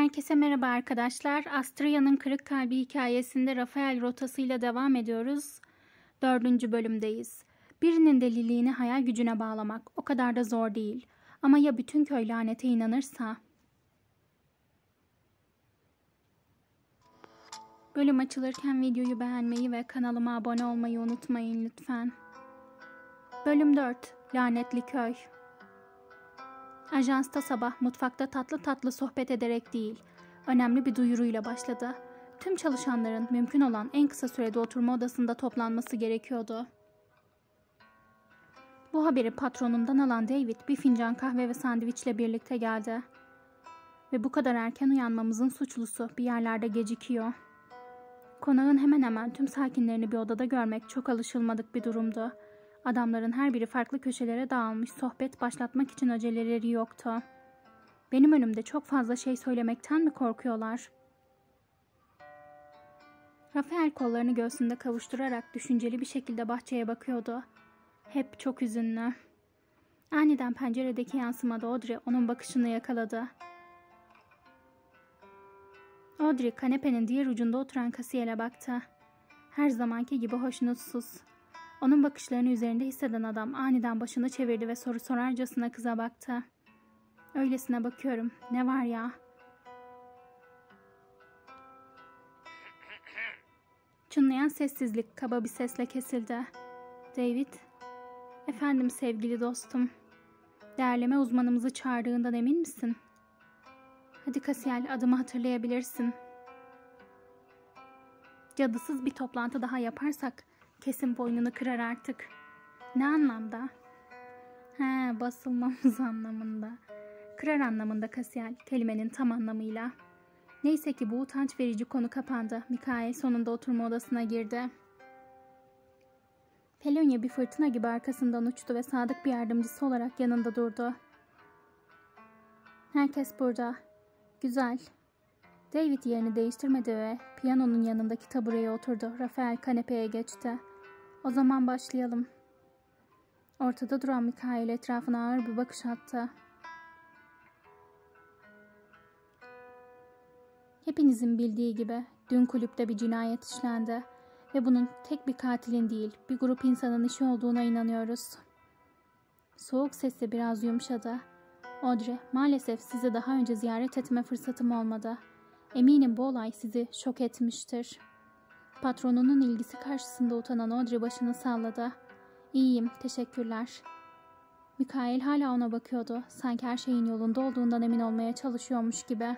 Herkese merhaba arkadaşlar. Astria'nın Kırık Kalbi hikayesinde Rafael rotasıyla devam ediyoruz. 4. bölümdeyiz. Birinin deliliğini hayal gücüne bağlamak o kadar da zor değil. Ama ya bütün köy lanete inanırsa? Bölüm açılırken videoyu beğenmeyi ve kanalıma abone olmayı unutmayın lütfen. Bölüm 4. Lanetli Köy. Ajansta sabah mutfakta tatlı tatlı sohbet ederek değil, önemli bir duyuruyla başladı. Tüm çalışanların mümkün olan en kısa sürede oturma odasında toplanması gerekiyordu. Bu haberi patronundan alan David bir fincan kahve ve sandviçle birlikte geldi. Ve bu kadar erken uyanmamızın suçlusu bir yerlerde gecikiyor. Konağın hemen hemen tüm sakinlerini bir odada görmek çok alışılmadık bir durumdu. Adamların her biri farklı köşelere dağılmış, sohbet başlatmak için aceleleri yoktu. Benim önümde çok fazla şey söylemekten mi korkuyorlar? Rafael kollarını göğsünde kavuşturarak düşünceli bir şekilde bahçeye bakıyordu. Hep çok üzünlü. Aniden penceredeki yansımada Audrey onun bakışını yakaladı. Audrey kanepenin diğer ucunda oturan kasiyere baktı. Her zamanki gibi hoşnutsuz. Onun bakışlarını üzerinde hisseden adam aniden başını çevirdi ve soru sorarcasına kıza baktı. Öylesine bakıyorum. Ne var ya? Çınlayan sessizlik kaba bir sesle kesildi. David, efendim sevgili dostum. Değerleme uzmanımızı çağırdığından emin misin? Hadi Kasiel, adımı hatırlayabilirsin. Cadısız bir toplantı daha yaparsak kesin boynunu kırar artık. Ne anlamda? Basılmamız anlamında. Kırar anlamında Kasiel, kelimenin tam anlamıyla. Neyse ki bu utanç verici konu kapandı. Mikael sonunda oturma odasına girdi. Pelonia bir fırtına gibi arkasından uçtu ve sadık bir yardımcısı olarak yanında durdu. Herkes burada. Güzel. David yerini değiştirmedi ve piyanonun yanındaki tabureye oturdu. Rafael kanepeye geçti. O zaman başlayalım. Ortada duran Mikael etrafına ağır bir bakış attı. Hepinizin bildiği gibi dün kulüpte bir cinayet işlendi ve bunun tek bir katilin değil, bir grup insanın işi olduğuna inanıyoruz. Soğuk sesi biraz yumuşadı. Audrey, maalesef sizi daha önce ziyaret etme fırsatım olmadı. Eminim bu olay sizi şok etmiştir. Patronunun ilgisi karşısında utanan Audrey başını salladı. İyiyim, teşekkürler. Mikael hala ona bakıyordu. Sanki her şeyin yolunda olduğundan emin olmaya çalışıyormuş gibi.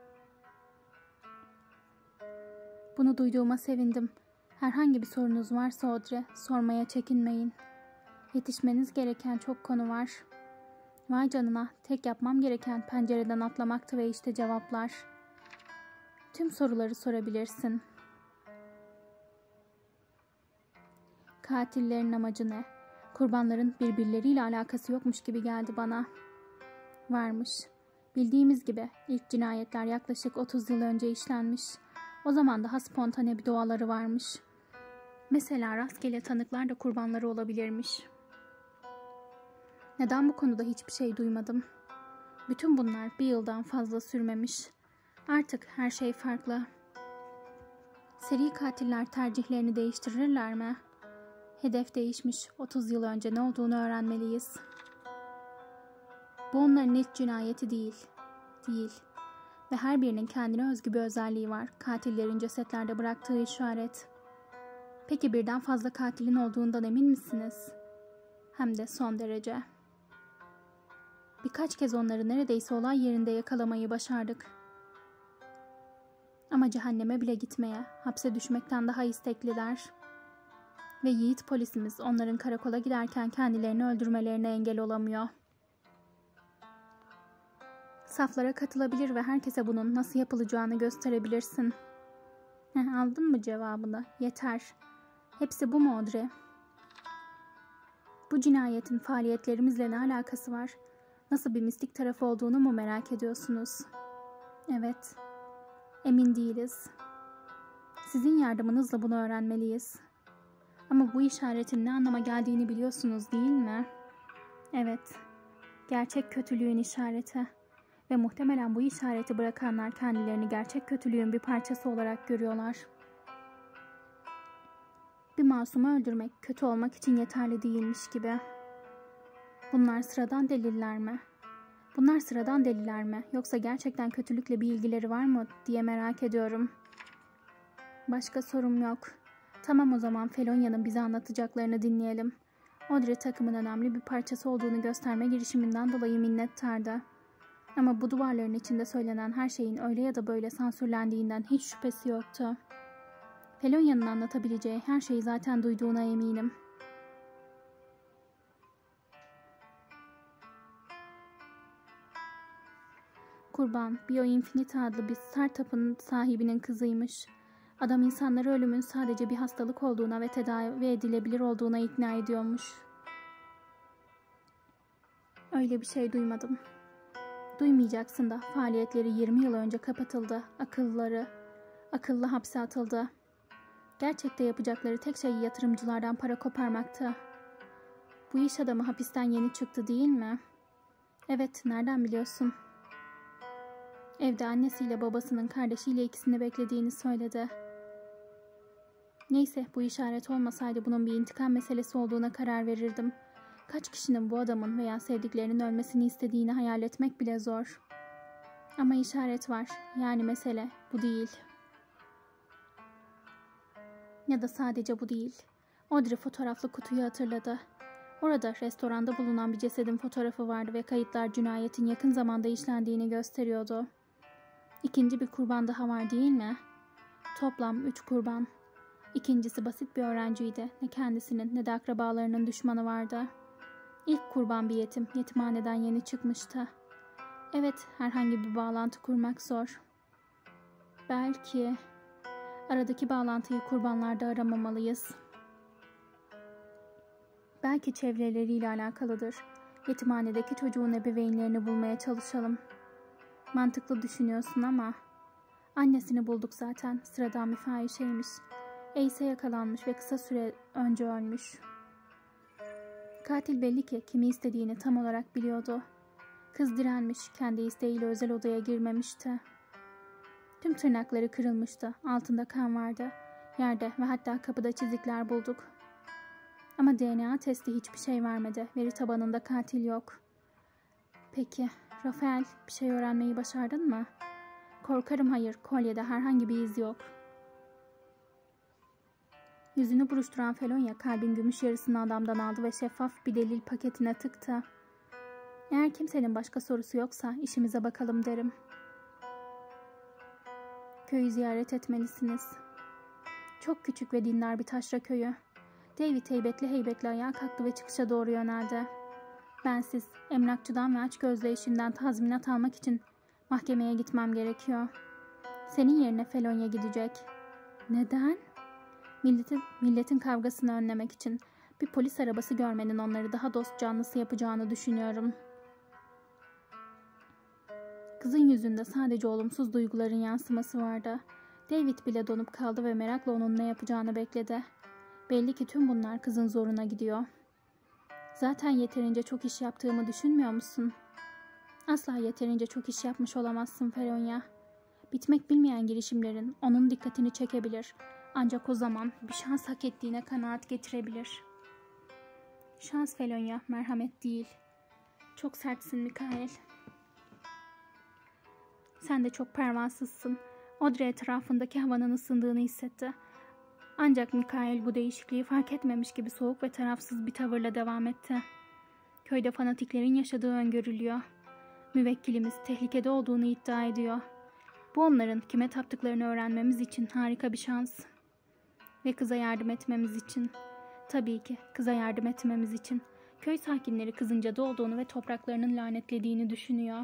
Bunu duyduğuma sevindim. Herhangi bir sorunuz varsa Audrey, sormaya çekinmeyin. Yetişmeniz gereken çok konu var. Vay canına, tek yapmam gereken pencereden atlamaktı ve işte cevaplar. Tüm soruları sorabilirsin. Katillerin amacı ne? Kurbanların birbirleriyle alakası yokmuş gibi geldi bana. Varmış. Bildiğimiz gibi ilk cinayetler yaklaşık 30 yıl önce işlenmiş. O zaman daha spontane bir doğaları varmış. Mesela rastgele tanıklar da kurbanları olabilirmiş. Neden bu konuda hiçbir şey duymadım? Bütün bunlar bir yıldan fazla sürmemiş. Artık her şey farklı. Seri katiller tercihlerini değiştirirler mi? Hedef değişmiş. 30 yıl önce ne olduğunu öğrenmeliyiz. Bu onların ilk cinayeti değil. Ve her birinin kendine özgü bir özelliği var. Katillerin cesetlerde bıraktığı işaret. Peki birden fazla katilin olduğundan emin misiniz? Hem de son derece. Birkaç kez onları neredeyse olay yerinde yakalamayı başardık. Ama cehenneme bile gitmeye, hapse düşmekten daha istekliler. Ve yiğit polisimiz onların karakola giderken kendilerini öldürmelerine engel olamıyor. Saflara katılabilir ve herkese bunun nasıl yapılacağını gösterebilirsin. Aldın mı cevabını? Yeter. Hepsi bu mu Audrey? Bu cinayetin faaliyetlerimizle ne alakası var? Nasıl bir mistik tarafı olduğunu mu merak ediyorsunuz? Evet. Emin değiliz. Sizin yardımınızla bunu öğrenmeliyiz. Ama bu işaretin ne anlama geldiğini biliyorsunuz değil mi? Evet. Gerçek kötülüğün işareti. Ve muhtemelen bu işareti bırakanlar kendilerini gerçek kötülüğün bir parçası olarak görüyorlar. Bir masumu öldürmek kötü olmak için yeterli değilmiş gibi. Bunlar sıradan deliller mi? Bunlar sıradan deliller mi? Yoksa gerçekten kötülükle bir ilgileri var mı diye merak ediyorum. Başka sorum yok. Tamam, o zaman Felonia'nın bize anlatacaklarını dinleyelim. Audrey takımın önemli bir parçası olduğunu gösterme girişiminden dolayı minnettardı. Ama bu duvarların içinde söylenen her şeyin öyle ya da böyle sansürlendiğinden hiç şüphesi yoktu. Felonia'nın anlatabileceği her şeyi zaten duyduğuna eminim. Kurban, Bioinfinite adlı bir startup'ın sahibinin kızıymış. Adam insanları ölümün sadece bir hastalık olduğuna ve tedavi edilebilir olduğuna ikna ediyormuş. Öyle bir şey duymadım. Duymayacaksın da faaliyetleri 20 yıl önce kapatıldı. Akıllı hapse atıldı. Gerçekte yapacakları tek şey yatırımcılardan para koparmaktı. Bu iş adamı hapisten yeni çıktı değil mi? Evet, nereden biliyorsun? Evde annesiyle babasının kardeşiyle ikisini beklediğini söyledi. Neyse, bu işaret olmasaydı bunun bir intikam meselesi olduğuna karar verirdim. Kaç kişinin bu adamın veya sevdiklerinin ölmesini istediğini hayal etmek bile zor. Ama işaret var. Yani mesele bu değil. Ya da sadece bu değil. Audrey fotoğraflı kutuyu hatırladı. Orada restoranda bulunan bir cesedin fotoğrafı vardı ve kayıtlar cinayetin yakın zamanda işlendiğini gösteriyordu. İkinci bir kurban daha var değil mi? Toplam 3 kurban. İkincisi basit bir öğrenciydi. Ne kendisinin ne de akrabalarının düşmanı vardı. İlk kurban bir yetim. Yetimhaneden yeni çıkmıştı. Evet, herhangi bir bağlantı kurmak zor. Belki aradaki bağlantıyı kurbanlarda aramamalıyız. Belki çevreleriyle alakalıdır. Yetimhanedeki çocuğun ebeveynlerini bulmaya çalışalım. Mantıklı düşünüyorsun ama annesini bulduk zaten. Sıradan bir fahişeymiş. Ace'e yakalanmış ve kısa süre önce ölmüş. Katil belli ki kimi istediğini tam olarak biliyordu. Kız direnmiş, kendi isteğiyle özel odaya girmemişti. Tüm tırnakları kırılmıştı, altında kan vardı. Yerde ve hatta kapıda çizikler bulduk. Ama DNA testi hiçbir şey vermedi. Veri tabanında katil yok. Peki, Rafael, bir şey öğrenmeyi başardın mı? Korkarım hayır, kolyede herhangi bir iz yok. Yüzünü buruşturan Felonia kalbin gümüş yarısını adamdan aldı ve şeffaf bir delil paketine tıktı. Eğer kimsenin başka sorusu yoksa işimize bakalım derim. Köyü ziyaret etmelisiniz. Çok küçük ve dindar bir taşra köyü. David heybetli ayağa kalktı ve çıkışa doğru yöneldi. Bensiz, emlakçıdan ve açgözlü eşimden tazminat almak için mahkemeye gitmem gerekiyor. Senin yerine Felonia gidecek. Neden? Milletin kavgasını önlemek için bir polis arabası görmenin onları daha dost canlısı yapacağını düşünüyorum. Kızın yüzünde sadece olumsuz duyguların yansıması vardı. David bile donup kaldı ve merakla onun ne yapacağını bekledi. Belli ki tüm bunlar kızın zoruna gidiyor. Zaten yeterince çok iş yaptığımı düşünmüyor musun? Asla yeterince çok iş yapmış olamazsın Felonia. Bitmek bilmeyen girişimlerin onun dikkatini çekebilir. Ancak o zaman bir şans hak ettiğine kanaat getirebilir. Şans Felonia, merhamet değil. Çok sertsin Mikael. Sen de çok pervasızsın. Audrey etrafındaki havanın ısındığını hissetti. Ancak Mikael bu değişikliği fark etmemiş gibi soğuk ve tarafsız bir tavırla devam etti. Köyde fanatiklerin yaşadığı öngörülüyor. Müvekkilimiz tehlikede olduğunu iddia ediyor. Bu onların kime taptıklarını öğrenmemiz için harika bir şans. Ve kıza yardım etmemiz için. Tabii ki kıza yardım etmemiz için. Köy sakinleri kızın cadı olduğunu ve topraklarının lanetlediğini düşünüyor.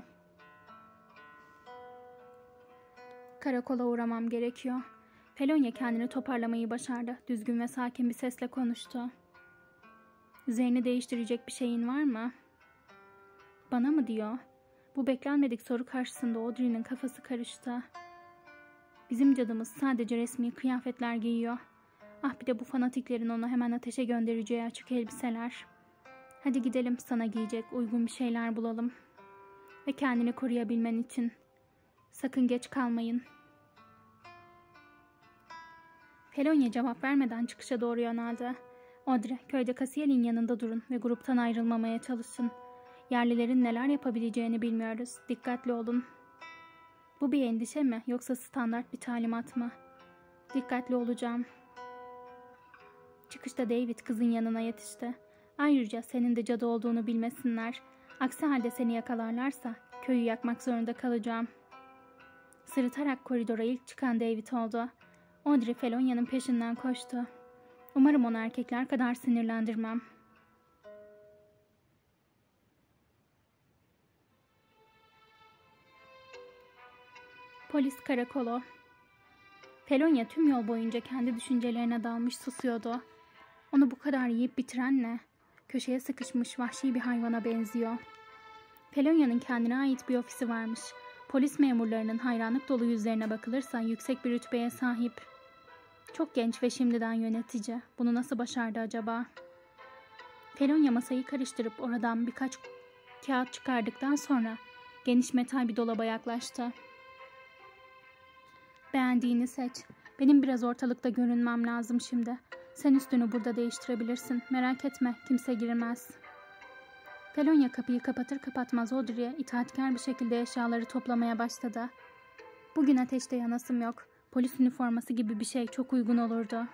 Karakola uğramam gerekiyor. Felonia kendini toparlamayı başardı. Düzgün ve sakin bir sesle konuştu. Üzerini değiştirecek bir şeyin var mı? Bana mı diyor? Bu beklenmedik soru karşısında Audrey'nin kafası karıştı. Bizim cadımız sadece resmi kıyafetler giyiyor. Ah bir de bu fanatiklerin onu hemen ateşe göndereceği açık elbiseler. Hadi gidelim, sana giyecek uygun bir şeyler bulalım. ve kendini koruyabilmen için. Sakın geç kalmayın. Felonya cevap vermeden çıkışa doğru yöneldi. Audrey, köyde kasiyerin yanında durun ve gruptan ayrılmamaya çalışın. Yerlilerin neler yapabileceğini bilmiyoruz. Dikkatli olun. Bu bir endişe mi yoksa standart bir talimat mı? Dikkatli olacağım. Çıkışta David kızın yanına yetişti. Ayrıca senin de cadı olduğunu bilmesinler. Aksi halde seni yakalarlarsa köyü yakmak zorunda kalacağım. Sırıtarak koridora ilk çıkan David oldu. Audrey Felonya'nın peşinden koştu. Umarım onu erkekler kadar sinirlendirmem. Polis karakolu. Felonya tüm yol boyunca kendi düşüncelerine dalmış susuyordu. Onu bu kadar yiyip bitiren ne? Köşeye sıkışmış vahşi bir hayvana benziyor. Felonya'nın kendine ait bir ofisi varmış. Polis memurlarının hayranlık dolu yüzlerine bakılırsa yüksek bir rütbeye sahip. Çok genç ve şimdiden yönetici. Bunu nasıl başardı acaba? Felonya masayı karıştırıp oradan birkaç kağıt çıkardıktan sonra geniş metal bir dolaba yaklaştı. Beğendiğini seç. Benim biraz ortalıkta görünmem lazım şimdi. Sen üstünü burada değiştirebilirsin. Merak etme, kimse girmez. Felonya kapıyı kapatır kapatmaz Audrey'e itaatkar bir şekilde eşyaları toplamaya başladı. Bugün ateşte yanasım yok. Polis üniforması gibi bir şey çok uygun olurdu.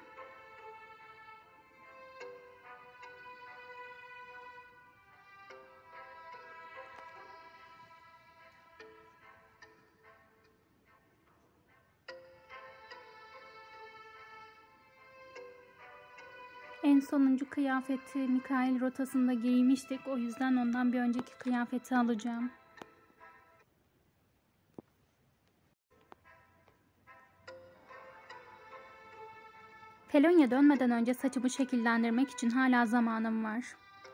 En sonuncu kıyafeti Mikail rotasında giymiştik. O yüzden ondan bir önceki kıyafeti alacağım. Felonya dönmeden önce saçımı şekillendirmek için hala zamanım var.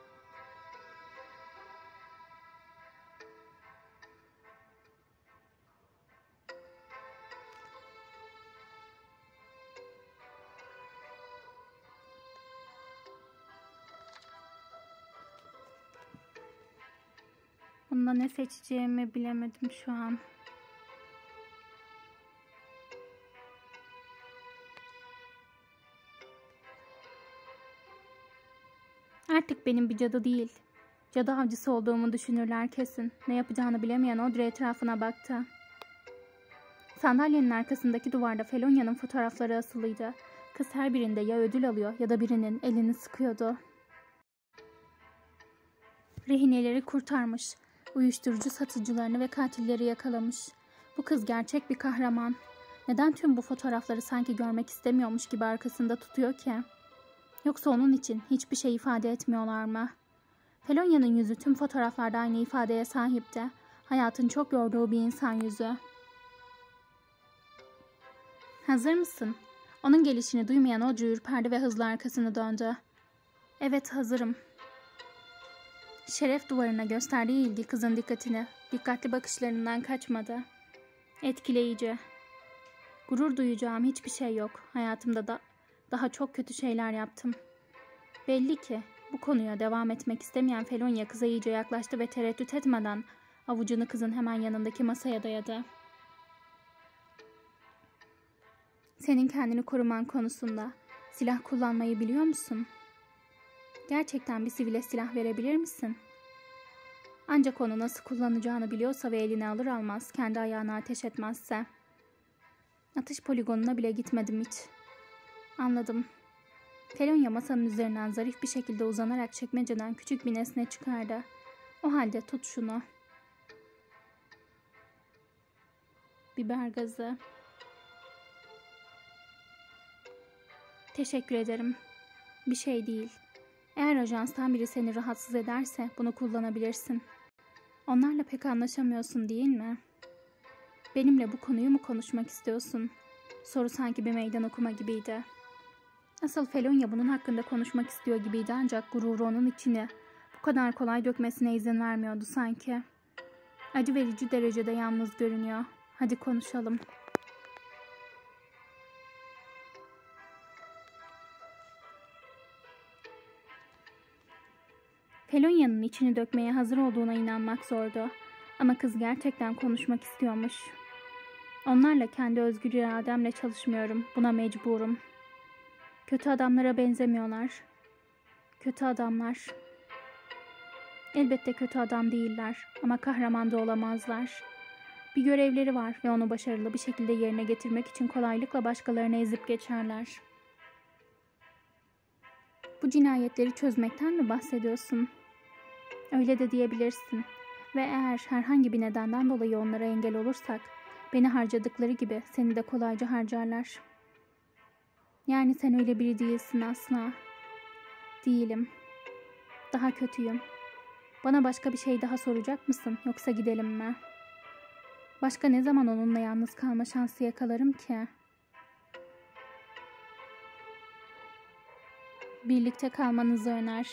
Bunda ne seçeceğimi bilemedim şu an. Artık benim bir cadı değil. Cadı avcısı olduğumu düşünürler kesin. Ne yapacağını bilemeyen Audrey etrafına baktı. Sandalyenin arkasındaki duvarda Felonya'nın fotoğrafları asılıydı. Kız her birinde ya ödül alıyor ya da birinin elini sıkıyordu. Rehineleri kurtarmış. Uyuşturucu satıcılarını ve katilleri yakalamış. Bu kız gerçek bir kahraman. Neden tüm bu fotoğrafları sanki görmek istemiyormuş gibi arkasında tutuyor ki? Yoksa onun için hiçbir şey ifade etmiyorlar mı? Felonya'nın yüzü tüm fotoğraflarda aynı ifadeye sahipti. Hayatın çok yorduğu bir insan yüzü. Hazır mısın? Onun gelişini duymayan Audrey ürperdi ve hızla arkasını döndü. Evet, hazırım. Şeref duvarına gösterdiği ilgi kızın dikkatini, dikkatli bakışlarından kaçmadı. Etkileyici. Gurur duyacağım hiçbir şey yok. Hayatımda daha çok kötü şeyler yaptım. Belli ki bu konuya devam etmek istemeyen Felonya kıza iyice yaklaştı ve tereddüt etmeden avucunu kızın hemen yanındaki masaya dayadı. Senin kendini koruman konusunda silah kullanmayı biliyor musun? Gerçekten bir sivile silah verebilir misin? Ancak onu nasıl kullanacağını biliyorsa ve eline alır almaz kendi ayağına ateş etmezse. Atış poligonuna bile gitmedim hiç. Anladım. Felonya masanın üzerinden zarif bir şekilde uzanarak çekmeceden küçük bir nesne çıkardı. O halde tut şunu. Biber gazı. Teşekkür ederim. Bir şey değil. Eğer ajanstan biri seni rahatsız ederse bunu kullanabilirsin. Onlarla pek anlaşamıyorsun değil mi? Benimle bu konuyu mu konuşmak istiyorsun? Soru sanki bir meydan okuma gibiydi. Asıl Felonya bunun hakkında konuşmak istiyor gibiydi ancak gururu onun içine bu kadar kolay dökmesine izin vermiyordu sanki. Acı verici derecede yalnız görünüyor. Hadi konuşalım. Felonya'nın içini dökmeye hazır olduğuna inanmak zordu. Ama kız gerçekten konuşmak istiyormuş. Onlarla kendi özgür irademle çalışmıyorum. Buna mecburum. Kötü adamlara benzemiyorlar. Kötü adamlar. Elbette kötü adam değiller ama kahraman da olamazlar. Bir görevleri var ve onu başarılı bir şekilde yerine getirmek için kolaylıkla başkalarını ezip geçerler. Bu cinayetleri çözmekten mi bahsediyorsun? Öyle de diyebilirsin. Ve eğer herhangi bir nedenden dolayı onlara engel olursak, beni harcadıkları gibi seni de kolayca harcarlar. Yani sen öyle biri değilsin asla. Değilim. Daha kötüyüm. Bana başka bir şey daha soracak mısın yoksa gidelim mi? Başka ne zaman onunla yalnız kalma şansı yakalarım ki? Birlikte kalmanızı öner.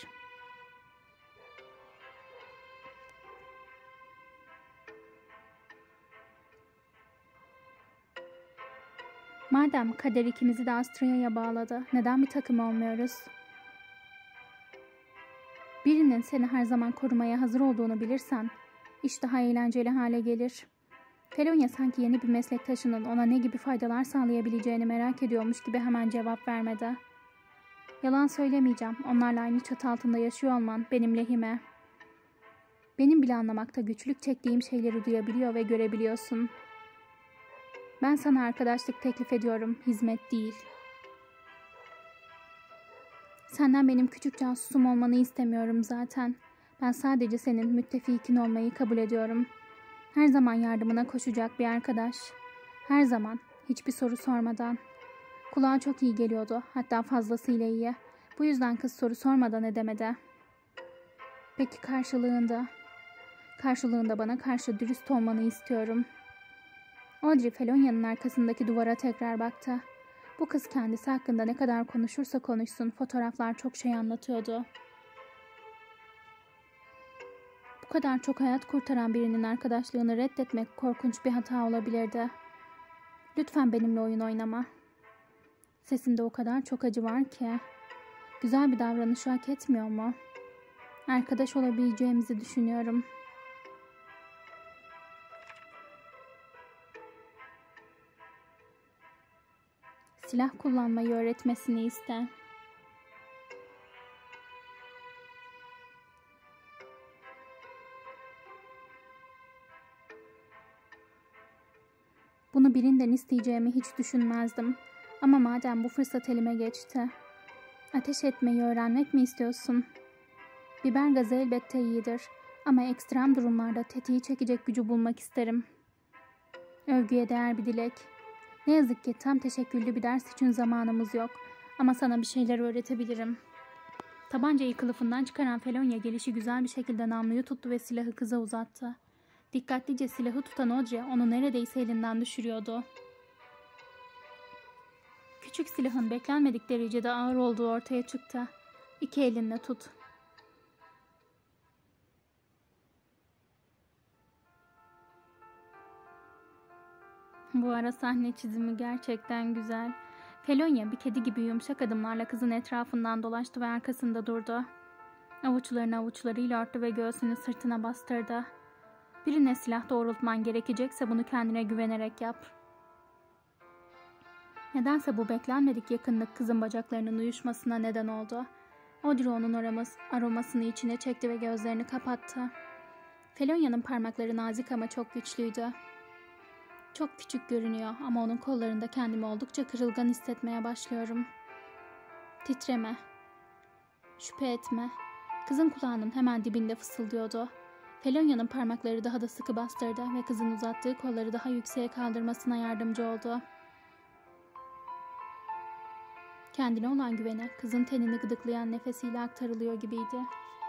Madem kader ikimizi de Astria'ya bağladı, neden bir takım olmuyoruz? Birinin seni her zaman korumaya hazır olduğunu bilirsen, iş daha eğlenceli hale gelir. Felonya sanki yeni bir meslektaşının ona ne gibi faydalar sağlayabileceğini merak ediyormuş gibi hemen cevap vermedi. Yalan söylemeyeceğim, onlarla aynı çatı altında yaşıyor olman benim lehime. Benim bile anlamakta güçlük çektiğim şeyleri duyabiliyor ve görebiliyorsun. Ben sana arkadaşlık teklif ediyorum, hizmet değil. Senden benim küçük casusum olmanı istemiyorum zaten. Ben sadece senin müttefikin olmayı kabul ediyorum. Her zaman yardımına koşacak bir arkadaş. Her zaman, hiçbir soru sormadan. Kulağa çok iyi geliyordu, hatta fazlasıyla iyi. Bu yüzden kız soru sormadan edemedi. Peki karşılığında? Karşılığında bana karşı dürüst olmanı istiyorum. Audrey Felonia'nın arkasındaki duvara tekrar baktı. Bu kız kendisi hakkında ne kadar konuşursa konuşsun fotoğraflar çok şey anlatıyordu. Bu kadar çok hayat kurtaran birinin arkadaşlığını reddetmek korkunç bir hata olabilirdi. Lütfen benimle oyun oynama. Sesinde o kadar çok acı var ki. Güzel bir davranışı hak etmiyor mu? Arkadaş olabileceğimizi düşünüyorum. Silah kullanmayı öğretmesini iste. Bunu birinden isteyeceğimi hiç düşünmezdim. Ama madem bu fırsat elime geçti. Ateş etmeyi öğrenmek mi istiyorsun? Biber gazı elbette iyidir. Ama ekstrem durumlarda tetiği çekecek gücü bulmak isterim. Övgüye değer bir dilek. Ne yazık ki tam teşekküllü bir ders için zamanımız yok. Ama sana bir şeyler öğretebilirim. Tabancayı kılıfından çıkaran Felonya gelişi güzel bir şekilde namluyu tuttu ve silahı kıza uzattı. Dikkatlice silahı tutan Audrey onu neredeyse elinden düşürüyordu. Küçük silahın beklenmedik derecede ağır olduğu ortaya çıktı. İki elinle tut. Bu ara sahne çizimi gerçekten güzel. Felonya bir kedi gibi yumuşak adımlarla kızın etrafından dolaştı ve arkasında durdu. Avuçlarını avuçlarıyla örttü ve göğsünü sırtına bastırdı. Birine silah doğrultman gerekecekse bunu kendine güvenerek yap. Nedense bu beklenmedik yakınlık kızın bacaklarının uyuşmasına neden oldu. Audrey onun aromasını içine çekti ve gözlerini kapattı. Felonya'nın parmakları nazik ama çok güçlüydü. Çok küçük görünüyor ama onun kollarında kendimi oldukça kırılgan hissetmeye başlıyorum. Titreme. Şüphe etme. Kızın kulağının hemen dibinde fısıldıyordu. Felonya'nın parmakları daha da sıkı bastırdı ve kızın uzattığı kolları daha yükseğe kaldırmasına yardımcı oldu. Kendine olan güveni kızın tenini gıdıklayan nefesiyle aktarılıyor gibiydi.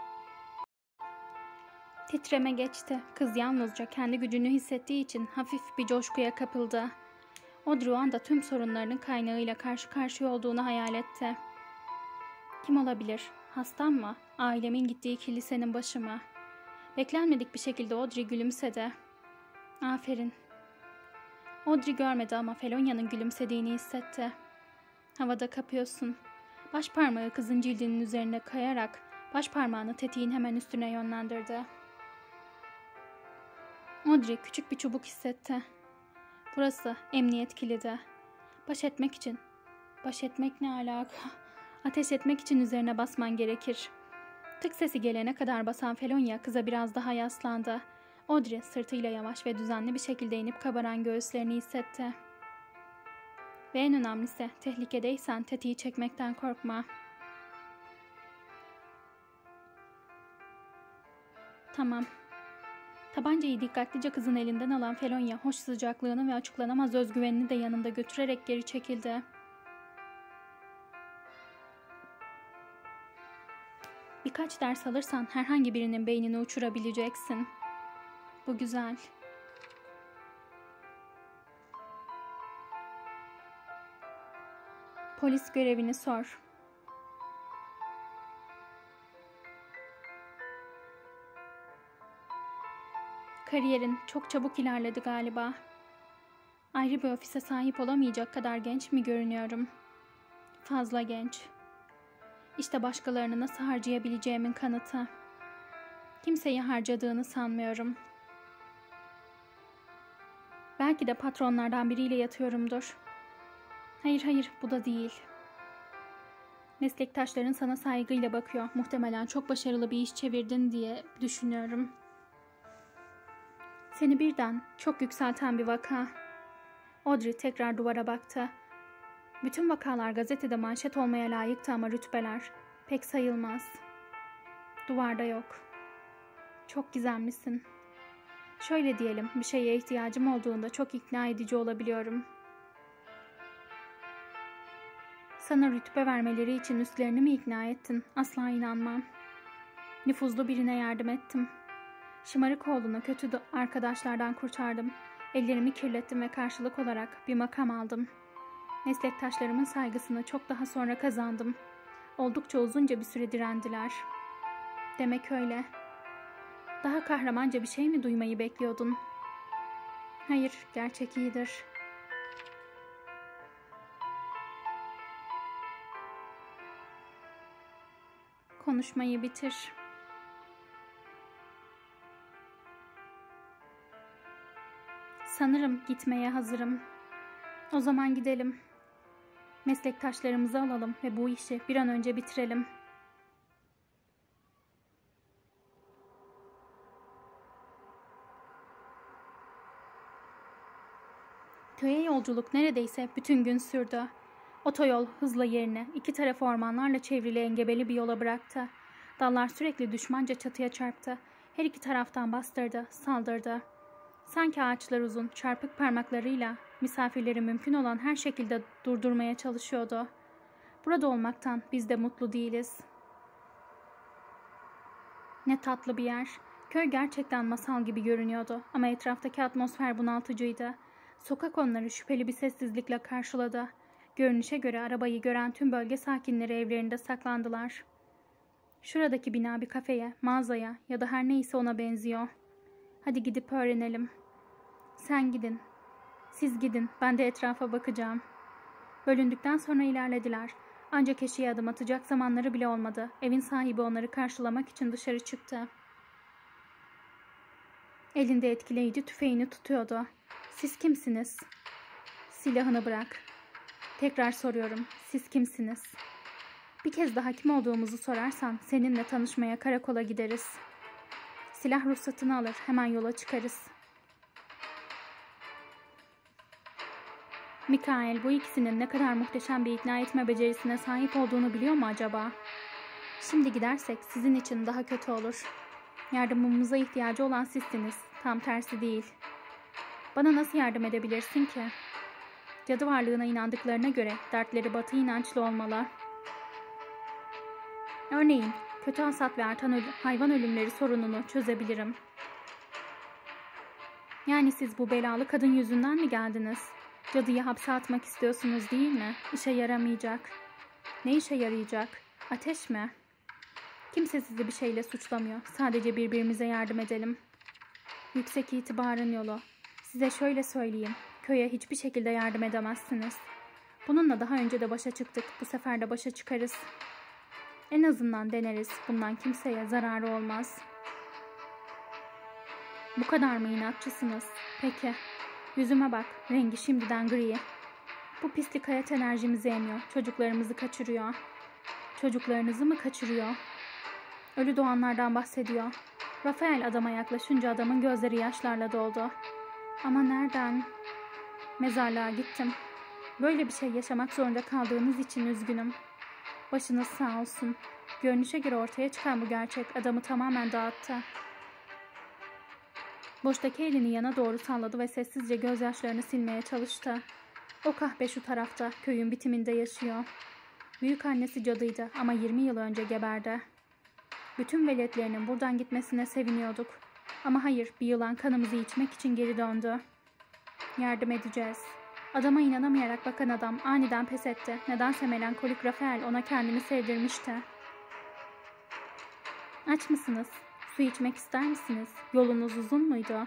Titreme geçti. Kız yalnızca kendi gücünü hissettiği için hafif bir coşkuya kapıldı. Audrey o anda tüm sorunlarının kaynağıyla karşı karşıya olduğunu hayal etti. Kim olabilir? Hastam mı? Ailemin gittiği kilisenin başı mı? Beklenmedik bir şekilde Audrey gülümsedi. Aferin. Audrey görmedi ama Felonya'nın gülümsediğini hissetti. Havada kapıyorsun. Baş parmağı kızın cildinin üzerine kayarak baş parmağını tetiğin hemen üstüne yönlendirdi. Audrey küçük bir çubuk hissetti. Burası emniyet kilidi. Baş etmek için. Baş etmek ne alaka? Ateş etmek için üzerine basman gerekir. Tık sesi gelene kadar basan Felonia kıza biraz daha yaslandı. Audrey sırtıyla yavaş ve düzenli bir şekilde inip kabaran göğüslerini hissetti. Ve en önemlisi, tehlikedeysen tetiği çekmekten korkma. Tamam. Tabancayı dikkatlice kızın elinden alan Felonia hoş sıcaklığını ve açıklanamaz özgüvenini de yanında götürerek geri çekildi. Birkaç ders alırsan herhangi birinin beynini uçurabileceksin. Bu güzel. Polis görevini sor. Kariyerin çok çabuk ilerledi galiba. Ayrı bir ofise sahip olamayacak kadar genç mi görünüyorum? Fazla genç. İşte başkalarını nasıl harcayabileceğimin kanıtı. Kimseyi harcadığını sanmıyorum. Belki de patronlardan biriyle yatıyorumdur. Hayır, bu da değil. Meslektaşların sana saygıyla bakıyor. Muhtemelen çok başarılı bir iş çevirdin diye düşünüyorum. Seni birden çok yükselten bir vaka. Audrey tekrar duvara baktı. Bütün vakalar gazetede manşet olmaya layıktı ama rütbeler pek sayılmaz. Duvarda yok. Çok gizemlisin. Şöyle diyelim, bir şeye ihtiyacım olduğunda çok ikna edici olabiliyorum. Sana rütbe vermeleri için üstlerini mi ikna ettin? Asla inanmam. Nüfuzlu birine yardım ettim. Şımarık oğlunu kötü arkadaşlardan kurtardım. Ellerimi kirlettim ve karşılık olarak bir makam aldım. Meslektaşlarımın saygısını çok daha sonra kazandım. Oldukça uzunca bir süre direndiler. Demek öyle. Daha kahramanca bir şey mi duymayı bekliyordun? Hayır, gerçek iyidir. Konuşmayı bitir. Sanırım gitmeye hazırım. O zaman gidelim. Meslektaşlarımızı alalım ve bu işi bir an önce bitirelim. Köye yolculuk neredeyse bütün gün sürdü. Otoyol hızla yerine iki tarafı ormanlarla çevrili engebeli bir yola bıraktı. Dallar sürekli düşmanca çatıya çarptı. Her iki taraftan bastırdı, saldırdı. Sanki ağaçlar uzun, çarpık parmaklarıyla misafirleri mümkün olan her şekilde durdurmaya çalışıyordu. Burada olmaktan biz de mutlu değiliz. Ne tatlı bir yer. Köy gerçekten masal gibi görünüyordu ama etraftaki atmosfer bunaltıcıydı. Sokak onları şüpheli bir sessizlikle karşıladı. Görünüşe göre arabayı gören tüm bölge sakinleri evlerinde saklandılar. Şuradaki bina bir kafeye, mağazaya ya da her neyse ona benziyor. Hadi gidip öğrenelim. Sen gidin. Siz gidin. Ben de etrafa bakacağım. Bölündükten sonra ilerlediler. Ancak eşiğe adım atacak zamanları bile olmadı. Evin sahibi onları karşılamak için dışarı çıktı. Elinde etkileyici tüfeğini tutuyordu. Siz kimsiniz? Silahını bırak. Tekrar soruyorum. Siz kimsiniz? Bir kez daha kim olduğumuzu sorarsan seninle tanışmaya karakola gideriz. Silah ruhsatını alır. Hemen yola çıkarız. Mikael bu ikisinin ne kadar muhteşem bir ikna etme becerisine sahip olduğunu biliyor mu acaba? Şimdi gidersek sizin için daha kötü olur. Yardımımıza ihtiyacı olan sizsiniz. Tam tersi değil. Bana nasıl yardım edebilirsin ki? Cadı varlığına inandıklarına göre dertleri batı inançlı olmalı. Örneğin kötü hasat ve artan hayvan ölümleri sorununu çözebilirim. Yani siz bu belalı kadın yüzünden mi geldiniz? Cadıyı hapse atmak istiyorsunuz değil mi? İşe yaramayacak. Ne işe yarayacak? Ateş mi? Kimse sizi bir şeyle suçlamıyor. Sadece birbirimize yardım edelim. Yüksek itibarın yolu. Size şöyle söyleyeyim. Köye hiçbir şekilde yardım edemezsiniz. Bununla daha önce de başa çıktık. Bu sefer de başa çıkarız. En azından deneriz. Bundan kimseye zararı olmaz. Bu kadar mı inatçısınız? Peki. Yüzüme bak. Rengi şimdiden gri. Bu pislik hayat enerjimizi emiyor. Çocuklarımızı kaçırıyor. Çocuklarınızı mı kaçırıyor? Ölü doğanlardan bahsediyor. Rafael adama yaklaşınca adamın gözleri yaşlarla doldu. Ama nereden? Mezarlığa gittim. Böyle bir şey yaşamak zorunda kaldığınız için üzgünüm. Başınız sağ olsun. Görünüşe göre ortaya çıkan bu gerçek adamı tamamen dağıttı. Boştaki elini yana doğru salladı ve sessizce gözyaşlarını silmeye çalıştı. O kahpe şu tarafta, köyün bitiminde yaşıyor. Büyük annesi cadıydı ama 20 yıl önce geberdi. Bütün veletlerinin buradan gitmesine seviniyorduk. Ama hayır, bir yılan kanımızı içmek için geri döndü. Yardım edeceğiz. Adama inanamayarak bakan adam aniden pes etti. Nedense melankolik Rafael ona kendini sevdirmişti. Aç mısınız? Su içmek ister misiniz? Yolunuz uzun muydu?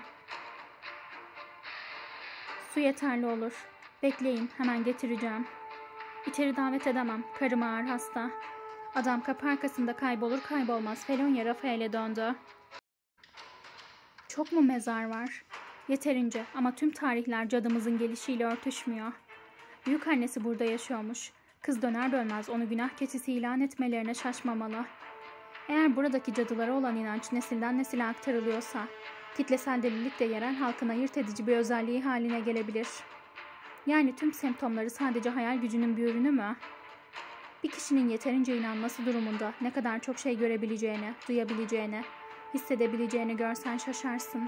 Su yeterli olur. Bekleyin, hemen getireceğim. İçeri davet edemem. Karım ağır hasta. Adam kapı arkasında kaybolur kaybolmaz Felonya Rafael'e döndü. Çok mu mezar var? Yeterince ama tüm tarihler cadımızın gelişiyle örtüşmüyor. Büyük annesi burada yaşıyormuş. Kız döner dönmez onu günah keçisi ilan etmelerine şaşmamalı. Eğer buradaki cadılara olan inanç nesilden nesile aktarılıyorsa, kitlesel delilik de yerel halkın ayırt edici bir özelliği haline gelebilir. Yani tüm semptomları sadece hayal gücünün bir ürünü mü? Bir kişinin yeterince inanması durumunda ne kadar çok şey görebileceğini, duyabileceğini, hissedebileceğini görsen şaşarsın.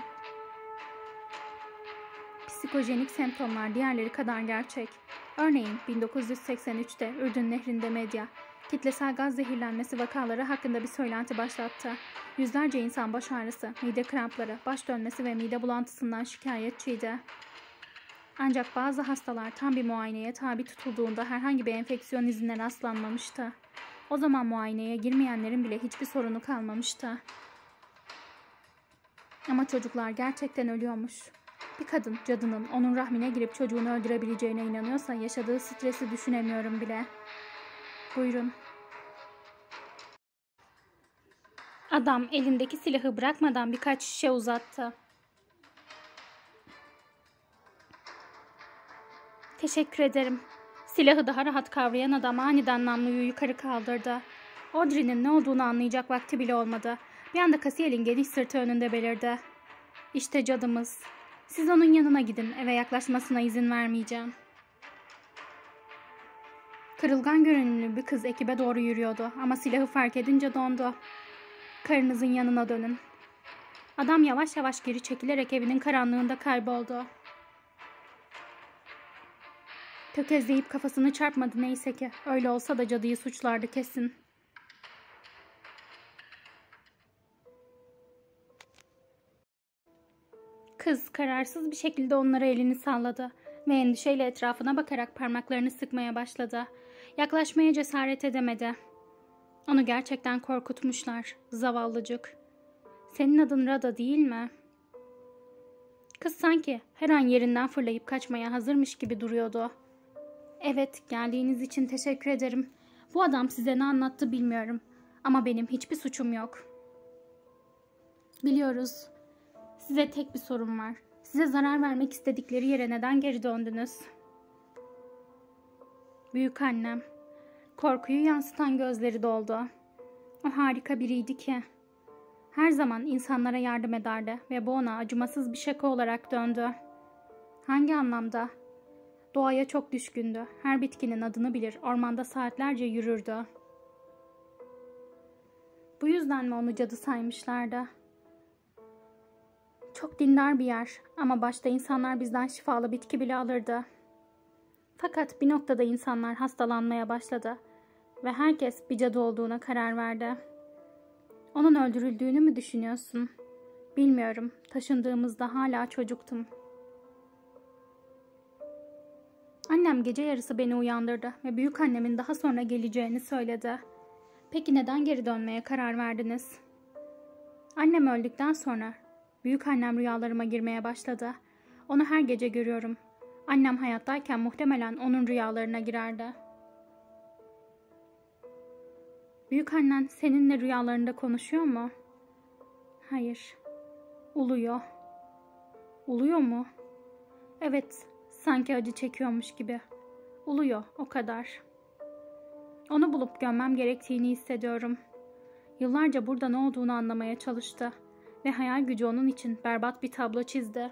Psikojenik semptomlar diğerleri kadar gerçek. Örneğin 1983'te Ürdün Nehri'nde medya, kitlesel gaz zehirlenmesi vakaları hakkında bir söylenti başlattı. Yüzlerce insan baş ağrısı, mide krampları, baş dönmesi ve mide bulantısından şikayetçiydi. Ancak bazı hastalar tam bir muayeneye tabi tutulduğunda herhangi bir enfeksiyon izine rastlanmamıştı. O zaman muayeneye girmeyenlerin bile hiçbir sorunu kalmamıştı. Ama çocuklar gerçekten ölüyormuş. Bir kadın cadının onun rahmine girip çocuğunu öldürebileceğine inanıyorsa yaşadığı stresi düşünemiyorum bile. Buyurun. Adam elindeki silahı bırakmadan birkaç şişe uzattı. Teşekkür ederim. Silahı daha rahat kavrayan adam aniden namluyu yukarı kaldırdı. Audrey'nin ne olduğunu anlayacak vakti bile olmadı. Bir anda Cassiel'in geniş sırtı önünde belirdi. İşte cadımız. Siz onun yanına gidin. Eve yaklaşmasına izin vermeyeceğim. Kırılgan görünümlü bir kız ekibe doğru yürüyordu ama silahı fark edince dondu. Karınızın yanına dönün. Adam yavaş yavaş geri çekilerek evinin karanlığında kayboldu. Tökezleyip kafasını çarpmadı neyse ki. Öyle olsa da cadıyı suçlardı kesin. Kız kararsız bir şekilde onlara elini salladı ve endişeyle etrafına bakarak parmaklarını sıkmaya başladı. Yaklaşmaya cesaret edemedi. Onu gerçekten korkutmuşlar, zavallıcık. Senin adın Rada değil mi? Kız sanki her an yerinden fırlayıp kaçmaya hazırmış gibi duruyordu. Evet, geldiğiniz için teşekkür ederim. Bu adam size ne anlattı bilmiyorum. Ama benim hiçbir suçum yok. Biliyoruz. Size tek bir sorum var. Size zarar vermek istedikleri yere neden geri döndünüz? Büyük annem. Korkuyu yansıtan gözleri doldu. O harika biriydi ki. Her zaman insanlara yardım ederdi ve bu ona acımasız bir şaka olarak döndü. Hangi anlamda? Doğaya çok düşkündü. Her bitkinin adını bilir. Ormanda saatlerce yürürdü. Bu yüzden mi onu cadı saymışlardı? Çok dindar bir yer ama başta insanlar bizden şifalı bitki bile alırdı. Fakat bir noktada insanlar hastalanmaya başladı ve herkes bir cadı olduğuna karar verdi. Onun öldürüldüğünü mü düşünüyorsun? Bilmiyorum. Taşındığımızda hala çocuktum. Annem gece yarısı beni uyandırdı ve büyükannemin daha sonra geleceğini söyledi. Peki neden geri dönmeye karar verdiniz? Annem öldükten sonra büyükannem rüyalarıma girmeye başladı. Onu her gece görüyorum. Annem hayattayken muhtemelen onun rüyalarına girerdi. Büyükannen seninle rüyalarında konuşuyor mu? Hayır. Uluyor. Uluyor mu? Evet, sanki acı çekiyormuş gibi. Uluyor, o kadar. Onu bulup gömmem gerektiğini hissediyorum. Yıllarca burada ne olduğunu anlamaya çalıştı ve hayal gücü onun için berbat bir tablo çizdi.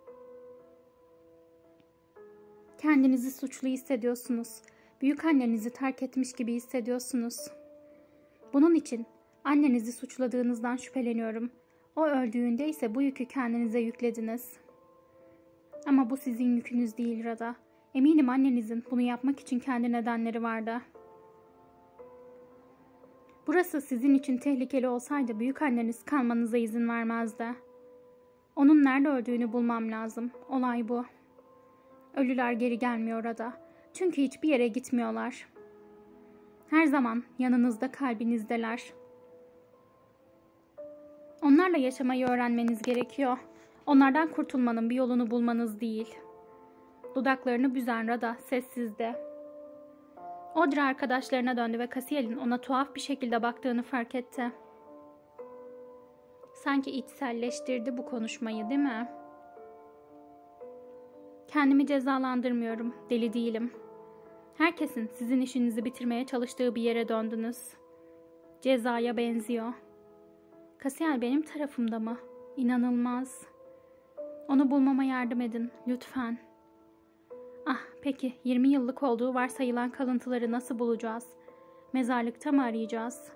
Kendinizi suçlu hissediyorsunuz. Büyükannenizi terk etmiş gibi hissediyorsunuz. Bunun için annenizi suçladığınızdan şüpheleniyorum. O öldüğünde ise bu yükü kendinize yüklediniz. Ama bu sizin yükünüz değil Rada. Eminim annenizin bunu yapmak için kendi nedenleri vardı. Burası sizin için tehlikeli olsaydı büyükanneniz kalmanıza izin vermezdi. Onun nerede öldüğünü bulmam lazım. Olay bu. Ölüler geri gelmiyor Rada. Çünkü hiçbir yere gitmiyorlar. Her zaman yanınızda, kalbinizdeler. Onlarla yaşamayı öğrenmeniz gerekiyor. Onlardan kurtulmanın bir yolunu bulmanız değil. Dudaklarını büzen Rada sessizdi. Audrey arkadaşlarına döndü ve Cassiel'in ona tuhaf bir şekilde baktığını fark etti. Sanki içselleştirdi bu konuşmayı, değil mi? Kendimi cezalandırmıyorum, deli değilim. Herkesin sizin işinizi bitirmeye çalıştığı bir yere döndünüz. Cezaya benziyor. Cassiel benim tarafımda mı? İnanılmaz. Onu bulmama yardım edin, lütfen. Ah, peki 20 yıllık olduğu varsayılan kalıntıları nasıl bulacağız? Mezarlıkta mı arayacağız?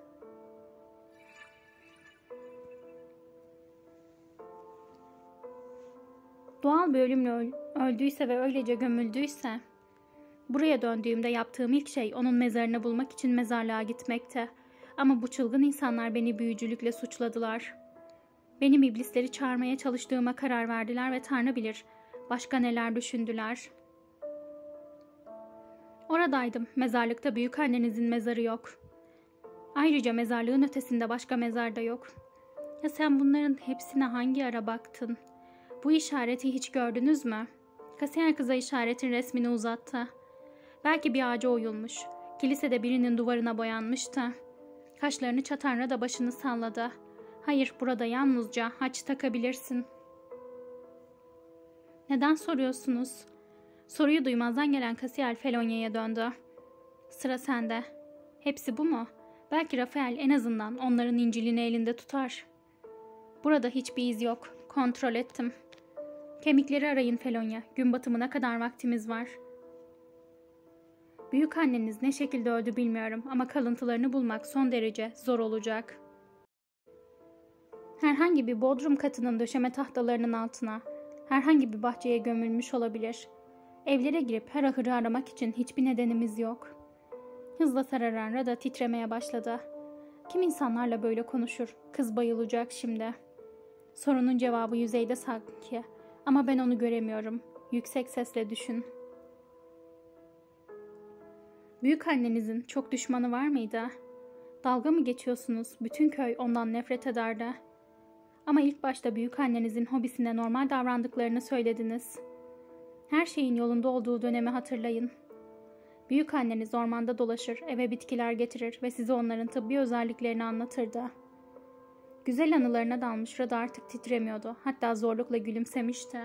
Doğal bir ölümle öldüyse ve öylece gömüldüyse, buraya döndüğümde yaptığım ilk şey onun mezarını bulmak için mezarlığa gitmekti. Ama bu çılgın insanlar beni büyücülükle suçladılar. Benim iblisleri çağırmaya çalıştığıma karar verdiler ve Tanrı bilir başka neler düşündüler. Oradaydım. Mezarlıkta büyükannenizin mezarı yok. Ayrıca mezarlığın ötesinde başka mezar da yok. Ya sen bunların hepsine hangi ara baktın? Bu işareti hiç gördünüz mü? Kasiyer kıza işaretin resmini uzattı. Belki bir ağaca oyulmuş. Kilisede birinin duvarına boyanmıştı. Kaşlarını çatan da başını salladı. Hayır, burada yalnızca haç takabilirsin. Neden soruyorsunuz? Soruyu duymazdan gelen kasiyer Felonya'ya döndü. Sıra sende. Hepsi bu mu? Belki Rafael en azından onların İncil'ini elinde tutar. Burada hiçbir iz yok. Kontrol ettim. Kemikleri arayın Felonya. Gün batımına kadar vaktimiz var. Büyükanneniz ne şekilde öldü bilmiyorum ama kalıntılarını bulmak son derece zor olacak. Herhangi bir bodrum katının döşeme tahtalarının altına, herhangi bir bahçeye gömülmüş olabilir. Evlere girip her ahırı aramak için hiçbir nedenimiz yok. Hızla sararan Rada titremeye başladı. Kim insanlarla böyle konuşur? Kız bayılacak şimdi. Sorunun cevabı yüzeyde sanki ama ben onu göremiyorum. Yüksek sesle düşün. Büyükannenizin çok düşmanı var mıydı? Dalga mı geçiyorsunuz? Bütün köy ondan nefret ederdi. Ama ilk başta büyükannenizin hobisine normal davrandıklarını söylediniz. Her şeyin yolunda olduğu dönemi hatırlayın. Büyükanneniz ormanda dolaşır, eve bitkiler getirir ve size onların tıbbi özelliklerini anlatırdı. Güzel anılarına dalmış Rada artık titremiyordu. Hatta zorlukla gülümsemişti.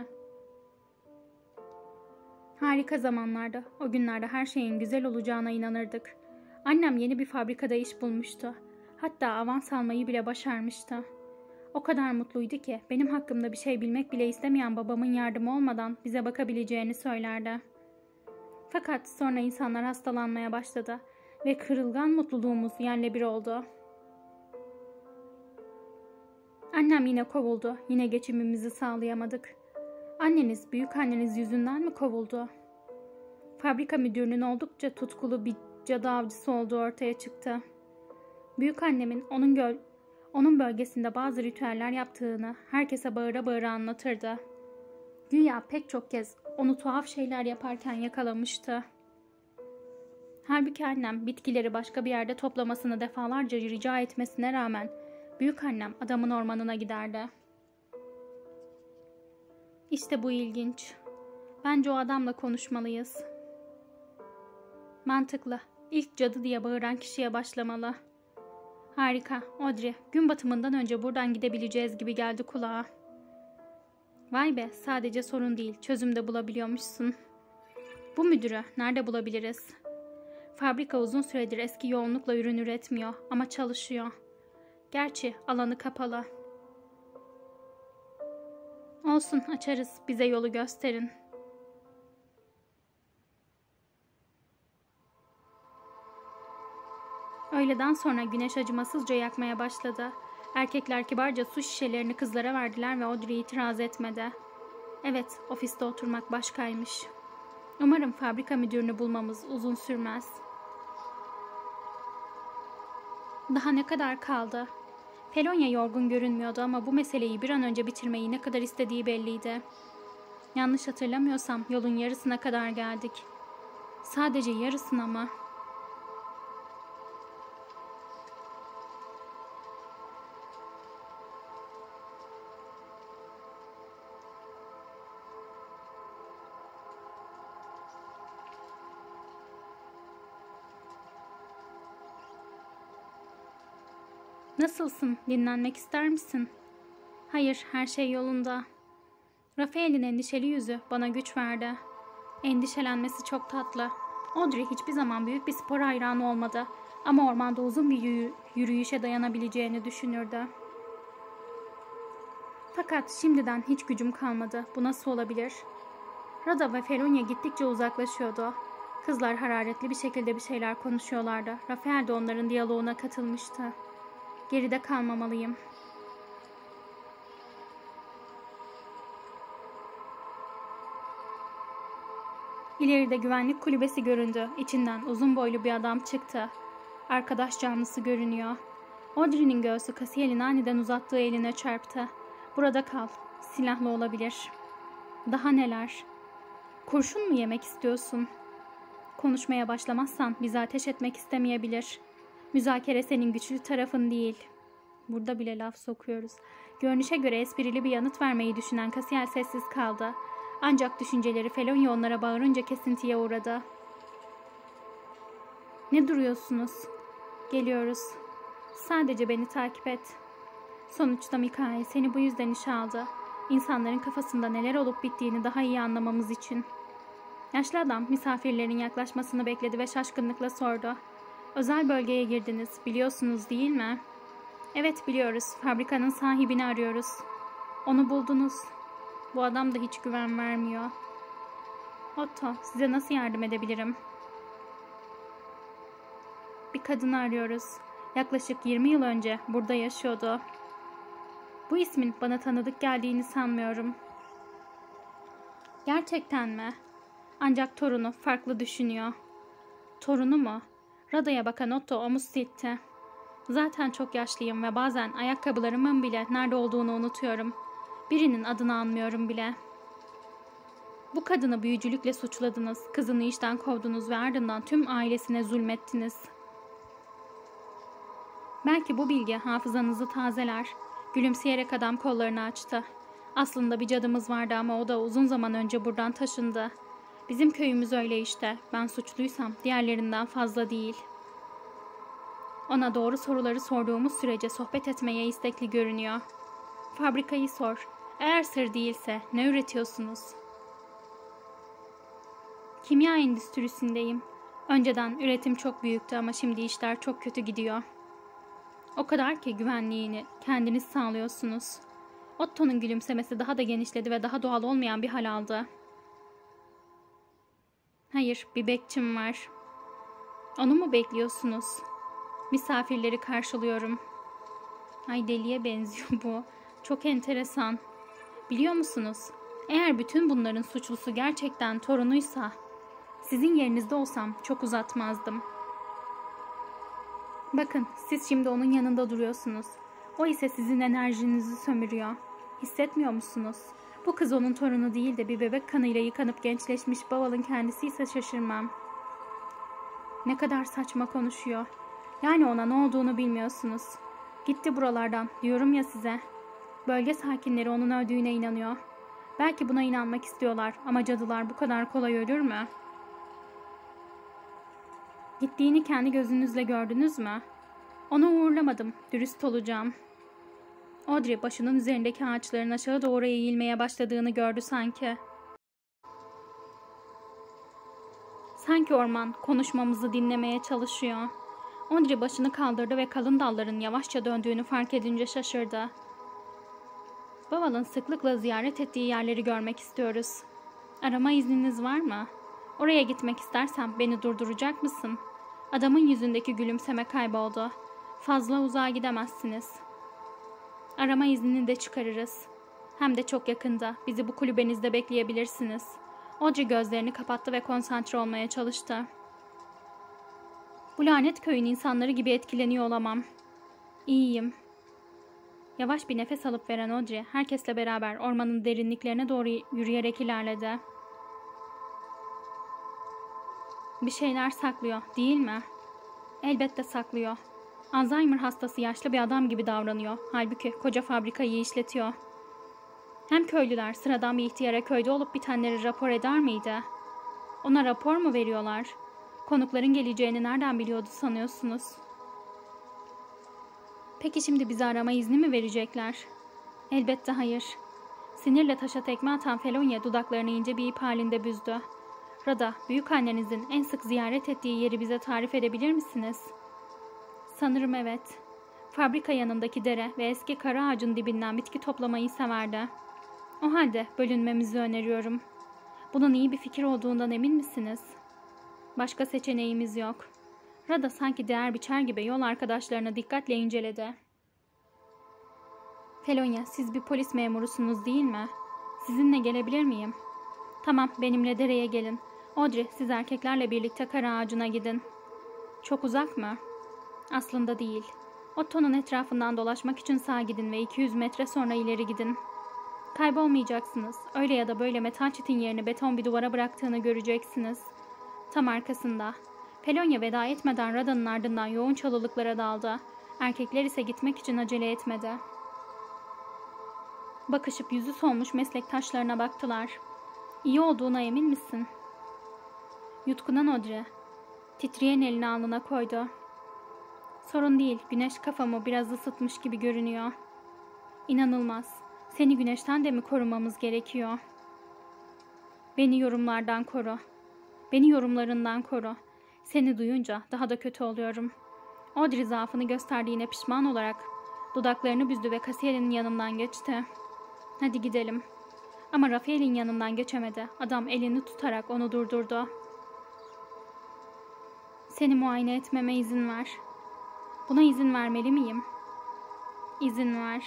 Harika zamanlardı. O günlerde her şeyin güzel olacağına inanırdık. Annem yeni bir fabrikada iş bulmuştu. Hatta avans almayı bile başarmıştı. O kadar mutluydu ki benim hakkımda bir şey bilmek bile istemeyen babamın yardımı olmadan bize bakabileceğini söylerdi. Fakat sonra insanlar hastalanmaya başladı ve kırılgan mutluluğumuz yerle bir oldu. Annem yine kovuldu. Yine geçimimizi sağlayamadık. Anneniz, büyükanneniz yüzünden mi kovuldu? Fabrika müdürünün oldukça tutkulu bir cadı avcısı olduğu ortaya çıktı. Büyükannemin onun bölgesinde bazı ritüeller yaptığını herkese bağıra bağıra anlatırdı. Güya pek çok kez onu tuhaf şeyler yaparken yakalamıştı. Halbuki annem bitkileri başka bir yerde toplamasını defalarca rica etmesine rağmen büyükannem adamın ormanına giderdi. İşte bu ilginç. Bence o adamla konuşmalıyız. Mantıklı. İlk cadı diye bağıran kişiye başlamalı. Harika. Audrey, gün batımından önce buradan gidebileceğiz gibi geldi kulağa. Vay be, sadece sorun değil, çözüm de bulabiliyormuşsun. Bu müdürü nerede bulabiliriz? Fabrika uzun süredir eski yoğunlukla ürün üretmiyor ama çalışıyor. Gerçi alanı kapalı. Olsun, açarız, bize yolu gösterin. Öğleden sonra güneş acımasızca yakmaya başladı. Erkekler kibarca su şişelerini kızlara verdiler ve Audrey itiraz etmedi. Evet, ofiste oturmak başkaymış. Umarım fabrika müdürünü bulmamız uzun sürmez. Daha ne kadar kaldı? Felonya yorgun görünmüyordu ama bu meseleyi bir an önce bitirmeyi ne kadar istediği belliydi. Yanlış hatırlamıyorsam yolun yarısına kadar geldik. Sadece yarısına mı? Nasılsın? Dinlenmek ister misin? Hayır, her şey yolunda. Rafael'in endişeli yüzü bana güç verdi. Endişelenmesi çok tatlı. Audrey hiçbir zaman büyük bir spor hayranı olmadı ama ormanda uzun bir yürüyüşe dayanabileceğini düşünürdü. Fakat şimdiden hiç gücüm kalmadı. Bu nasıl olabilir? Rada ve Felonya gittikçe uzaklaşıyordu. Kızlar hararetli bir şekilde bir şeyler konuşuyorlardı. Rafael de onların diyaloğuna katılmıştı. Geride kalmamalıyım. İleride güvenlik kulübesi göründü. İçinden uzun boylu bir adam çıktı. Arkadaş canlısı görünüyor. Audrey'nin göğsü Cassiel'in aniden uzattığı eline çarptı. Burada kal. Silahlı olabilir. Daha neler? Kurşun mu yemek istiyorsun? Konuşmaya başlamazsan bizi ateş etmek istemeyebilir. Müzakere senin güçlü tarafın değil. Burada bile laf sokuyoruz. Görünüşe göre esprili bir yanıt vermeyi düşünen Cassiel sessiz kaldı. Ancak düşünceleri Felonya onlara bağırınca kesintiye uğradı. Ne duruyorsunuz? Geliyoruz. Sadece beni takip et. Sonuçta Mikael seni bu yüzden işe aldı. İnsanların kafasında neler olup bittiğini daha iyi anlamamız için. Yaşlı adam misafirlerin yaklaşmasını bekledi ve şaşkınlıkla sordu. Özel bölgeye girdiniz, biliyorsunuz değil mi? Evet, biliyoruz. Fabrikanın sahibini arıyoruz. Onu buldunuz. Bu adam da hiç güven vermiyor. Otto, size nasıl yardım edebilirim? Bir kadını arıyoruz. Yaklaşık 20 yıl önce burada yaşıyordu. Bu ismin bana tanıdık geldiğini sanmıyorum. Gerçekten mi? Ancak torunu farklı düşünüyor. Torunu mu? Rada'ya bakan Otto omuz silkti. Zaten çok yaşlıyım ve bazen ayakkabılarımın bile nerede olduğunu unutuyorum. Birinin adını anmıyorum bile. Bu kadını büyücülükle suçladınız, kızını işten kovdunuz ve ardından tüm ailesine zulmettiniz. Belki bu bilgi hafızanızı tazeler. Gülümseyerek adam kollarını açtı. Aslında bir cadımız vardı ama o da uzun zaman önce buradan taşındı. Bizim köyümüz öyle işte. Ben suçluysam diğerlerinden fazla değil. Ona doğru soruları sorduğumuz sürece sohbet etmeye istekli görünüyor. Fabrikayı sor. Eğer sır değilse ne üretiyorsunuz? Kimya endüstrisindeyim. Önceden üretim çok büyüktü ama şimdi işler çok kötü gidiyor. O kadar ki güvenliğini kendiniz sağlıyorsunuz. Otto'nun gülümsemesi daha da genişledi ve daha doğal olmayan bir hal aldı. Hayır, bir bekçim var. Onu mu bekliyorsunuz? Misafirleri karşılıyorum. Ay, deliye benziyor bu. Çok enteresan. Biliyor musunuz? Eğer bütün bunların suçlusu gerçekten torunuysa, sizin yerinizde olsam çok uzatmazdım. Bakın, siz şimdi onun yanında duruyorsunuz. O ise sizin enerjinizi sömürüyor. Hissetmiyor musunuz? Bu kız onun torunu değil de bir bebek kanıyla yıkanıp gençleşmiş Baval'ın kendisi ise şaşırmam. Ne kadar saçma konuşuyor. Yani ona ne olduğunu bilmiyorsunuz. Gitti buralardan, diyorum ya size. Bölge sakinleri onun öldüğüne inanıyor. Belki buna inanmak istiyorlar ama cadılar bu kadar kolay ölür mü? Gittiğini kendi gözünüzle gördünüz mü? Onu uğurlamadım, dürüst olacağım. Audrey başının üzerindeki ağaçların aşağı doğru eğilmeye başladığını gördü sanki. Sanki orman konuşmamızı dinlemeye çalışıyor. Audrey başını kaldırdı ve kalın dalların yavaşça döndüğünü fark edince şaşırdı. Babal'ın sıklıkla ziyaret ettiği yerleri görmek istiyoruz. Arama izniniz var mı? Oraya gitmek istersem beni durduracak mısın? Adamın yüzündeki gülümseme kayboldu. Fazla uzağa gidemezsiniz. Arama iznini de çıkarırız. Hem de çok yakında. Bizi bu kulübenizde bekleyebilirsiniz. Audrey gözlerini kapattı ve konsantre olmaya çalıştı. Bu lanet köyün insanları gibi etkileniyor olamam. İyiyim. Yavaş bir nefes alıp veren Audrey, herkesle beraber ormanın derinliklerine doğru yürüyerek ilerledi. Bir şeyler saklıyor, değil mi? Elbette saklıyor. Alzheimer hastası yaşlı bir adam gibi davranıyor. Halbuki koca fabrikayı işletiyor. Hem köylüler sıradan bir ihtiyara köyde olup bitenleri rapor eder miydi? Ona rapor mu veriyorlar? Konukların geleceğini nereden biliyordu sanıyorsunuz? Peki şimdi bize arama izni mi verecekler? Elbette hayır. Sinirle taşa tekme atan Felonia dudaklarını ince bir ip halinde büzdü. Rada, büyükannenizin en sık ziyaret ettiği yeri bize tarif edebilir misiniz? Sanırım evet. Fabrika yanındaki dere ve eski kara ağacın dibinden bitki toplamayı severdi. O halde bölünmemizi öneriyorum. Bunun iyi bir fikir olduğundan emin misiniz? Başka seçeneğimiz yok. Rada sanki değer biçer gibi yol arkadaşlarına dikkatle inceledi. Felonia, siz bir polis memurusunuz değil mi? Sizinle gelebilir miyim? Tamam, benimle dereye gelin. Audrey, siz erkeklerle birlikte kara ağacına gidin. Çok uzak mı? Aslında değil. Otto'nun etrafından dolaşmak için sağa gidin ve 200 metre sonra ileri gidin. Kaybolmayacaksınız. Öyle ya da böyle metal çitin yerini beton bir duvara bıraktığını göreceksiniz. Tam arkasında. Felonia veda etmeden Rada'nın ardından yoğun çalılıklara daldı. Erkekler ise gitmek için acele etmedi. Bakışıp yüzü solmuş meslektaşlarına baktılar. İyi olduğuna emin misin? Yutkunan Audrey titreyen elini alnına koydu. Sorun değil, güneş kafamı biraz ısıtmış gibi görünüyor. İnanılmaz. Seni güneşten de mi korumamız gerekiyor? Beni yorumlardan koru. Beni yorumlarından koru. Seni duyunca daha da kötü oluyorum. Audrey zaafını gösterdiğine pişman olarak dudaklarını büzdü ve kasiyerin yanından geçti. Hadi gidelim. Ama Rafael'in yanından geçemedi. Adam elini tutarak onu durdurdu. Seni muayene etmeme izin ver. Buna izin vermeli miyim? İzin ver.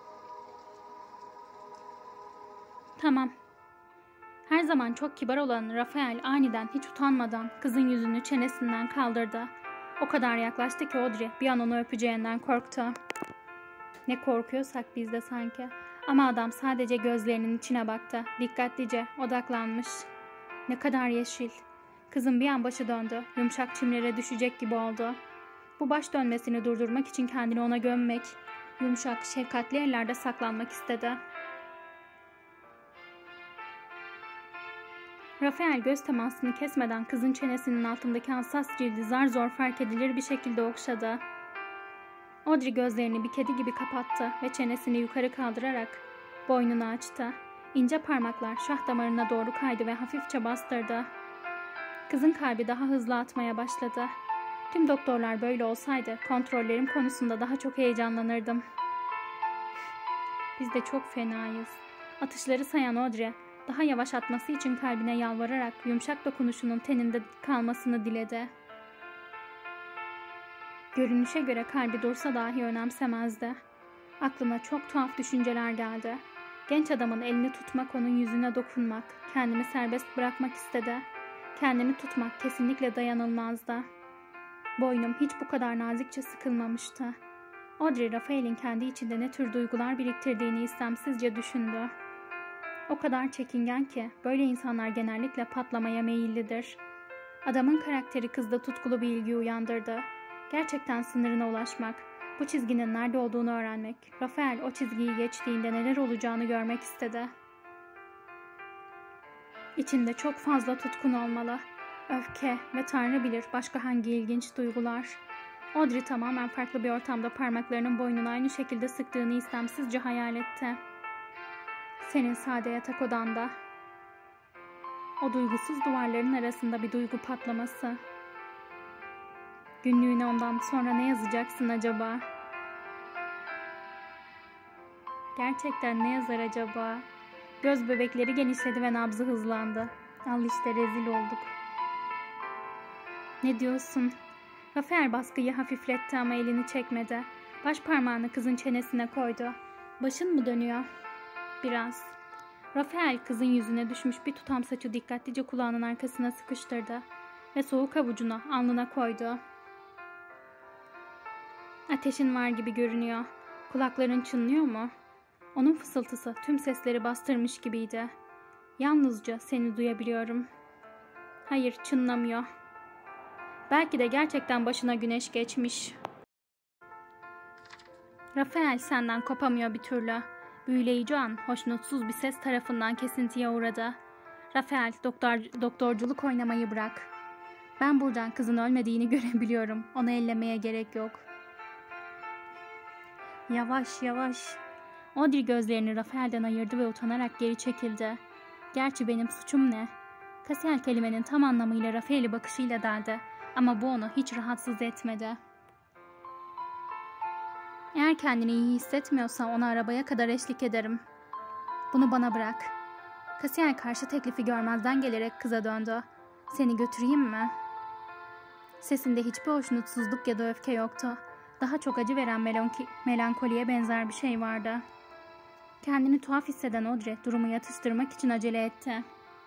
Tamam. Her zaman çok kibar olan Rafael aniden hiç utanmadan kızın yüzünü çenesinden kaldırdı. O kadar yaklaştı ki Audrey bir an onu öpeceğinden korktu. Ne korkuyorsak biz de sanki. Ama adam sadece gözlerinin içine baktı. Dikkatlice odaklanmış. Ne kadar yeşil. Kızın bir an başı döndü. Yumuşak çimlere düşecek gibi oldu. Bu baş dönmesini durdurmak için kendini ona gömmek, yumuşak, şefkatli ellerde saklanmak istedi. Rafael göz temasını kesmeden kızın çenesinin altındaki hassas cildi zar zor fark edilir bir şekilde okşadı. Audrey gözlerini bir kedi gibi kapattı ve çenesini yukarı kaldırarak boynunu açtı. İnce parmaklar şah damarına doğru kaydı ve hafifçe bastırdı. Kızın kalbi daha hızlı atmaya başladı. Tüm doktorlar böyle olsaydı kontrollerim konusunda daha çok heyecanlanırdım. Biz de çok fenayız. Atışları sayan Audrey daha yavaş atması için kalbine yalvararak yumuşak dokunuşunun teninde kalmasını diledi. Görünüşe göre kalbi dursa dahi önemsemezdi. Aklına çok tuhaf düşünceler geldi. Genç adamın elini tutmak, onun yüzüne dokunmak, kendimi serbest bırakmak istedi. Kendimi tutmak kesinlikle dayanılmazdı. Boynum hiç bu kadar nazikçe sıkılmamıştı. Audrey, Rafael'in kendi içinde ne tür duygular biriktirdiğini istemsizce düşündü. O kadar çekingen ki böyle insanlar genellikle patlamaya meyillidir. Adamın karakteri kızda tutkulu bir ilgi uyandırdı. Gerçekten sınırına ulaşmak, bu çizginin nerede olduğunu öğrenmek, Rafael o çizgiyi geçtiğinde neler olacağını görmek istedi. İçinde çok fazla tutkun olmalı. Öfke ve Tanrı bilir başka hangi ilginç duygular. Audrey tamamen farklı bir ortamda parmaklarının boynunu aynı şekilde sıktığını istemsizce hayal etti. Senin sade yatak odanda. O duygusuz duvarların arasında bir duygu patlaması. Günlüğüne ondan sonra ne yazacaksın acaba? Gerçekten ne yazar acaba? Göz bebekleri genişledi ve nabzı hızlandı. Al işte rezil olduk. Ne diyorsun? Rafael baskıyı hafifletti ama elini çekmedi. Baş parmağını kızın çenesine koydu. Başın mı dönüyor? Biraz. Rafael kızın yüzüne düşmüş bir tutam saçı dikkatlice kulağının arkasına sıkıştırdı ve soğuk avucunu alnına koydu. Ateşin var gibi görünüyor. Kulakların çınlıyor mu? Onun fısıltısı tüm sesleri bastırmış gibiydi. Yalnızca seni duyabiliyorum. Hayır, çınlamıyor. Belki de gerçekten başına güneş geçmiş. Rafael senden kopamıyor bir türlü. Büyüleyici an hoşnutsuz bir ses tarafından kesintiye uğradı. Rafael, doktorculuk oynamayı bırak. Ben buradan kızın ölmediğini görebiliyorum. Onu ellemeye gerek yok. Yavaş yavaş. Audrey gözlerini Rafael'den ayırdı ve utanarak geri çekildi. Gerçi benim suçum ne? Cassiel kelimenin tam anlamıyla Rafael'i bakışıyla deldi. Ama bu onu hiç rahatsız etmedi. Eğer kendini iyi hissetmiyorsa ona arabaya kadar eşlik ederim. Bunu bana bırak. Cassiel karşı teklifi görmezden gelerek kıza döndü. Seni götüreyim mi? Sesinde hiçbir hoşnutsuzluk ya da öfke yoktu. Daha çok acı veren melankoliye benzer bir şey vardı. Kendini tuhaf hisseden Audrey durumu yatıştırmak için acele etti.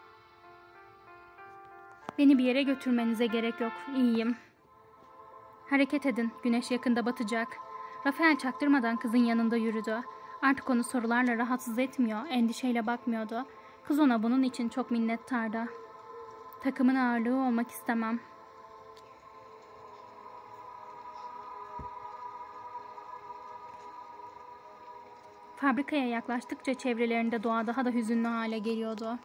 Beni bir yere götürmenize gerek yok. İyiyim. Hareket edin. Güneş yakında batacak. Rafael çaktırmadan kızın yanında yürüdü. Artık onu sorularla rahatsız etmiyor, endişeyle bakmıyordu. Kız ona bunun için çok minnettardı. Takımın ağırlığı olmak istemem. Fabrikaya yaklaştıkça çevrelerinde doğa daha da hüzünlü hale geliyordu.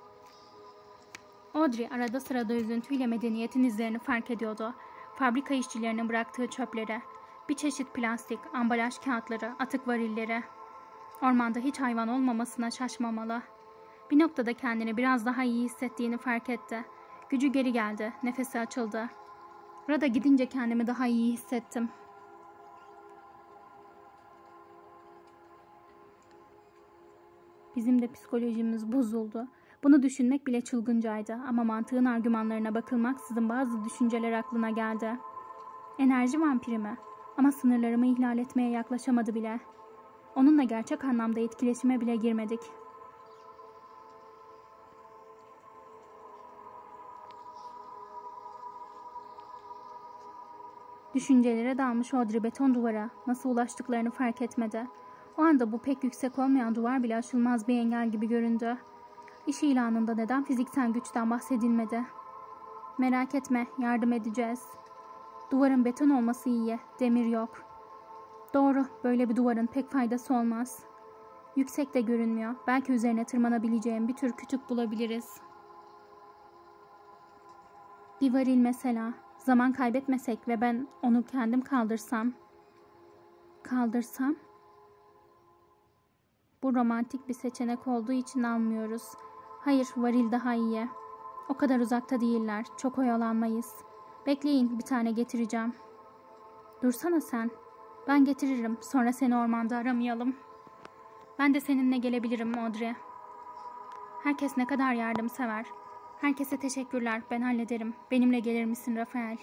Audrey arada sırada üzüntüyle medeniyetin izlerini fark ediyordu. Fabrika işçilerinin bıraktığı çöplere, bir çeşit plastik, ambalaj kağıtları, atık varilleri. Ormanda hiç hayvan olmamasına şaşmamalı. Bir noktada kendini biraz daha iyi hissettiğini fark etti. Gücü geri geldi, nefesi açıldı. Rada gidince kendimi daha iyi hissettim. Bizim de psikolojimiz bozuldu. Bunu düşünmek bile çılgıncaydı ama mantığın argümanlarına bakılmaksızın bazı düşünceler aklına geldi. Enerji vampiri mi? Ama sınırlarımı ihlal etmeye yaklaşamadı bile. Onunla gerçek anlamda etkileşime bile girmedik. Düşüncelere dalmış Audrey beton duvara nasıl ulaştıklarını fark etmedi. O anda bu pek yüksek olmayan duvar bile aşılmaz bir engel gibi göründü. İş ilanında neden fiziksel güçten bahsedilmedi? Merak etme, yardım edeceğiz. Duvarın beton olması iyi, demir yok. Doğru, böyle bir duvarın pek faydası olmaz. Yüksek de görünmüyor. Belki üzerine tırmanabileceğim bir tür kütük bulabiliriz. Bir varil mesela. Zaman kaybetmesek ve ben onu kendim kaldırsam. Kaldırsam? Bu romantik bir seçenek olduğu için almıyoruz. Hayır, varil daha iyi. O kadar uzakta değiller. Çok oyalanmayız. Bekleyin, bir tane getireceğim. Dursana sen. Ben getiririm. Sonra seni ormanda aramayalım. Ben de seninle gelebilirim Audrey. Herkes ne kadar yardımsever. Herkese teşekkürler. Ben hallederim. Benimle gelir misin Rafael?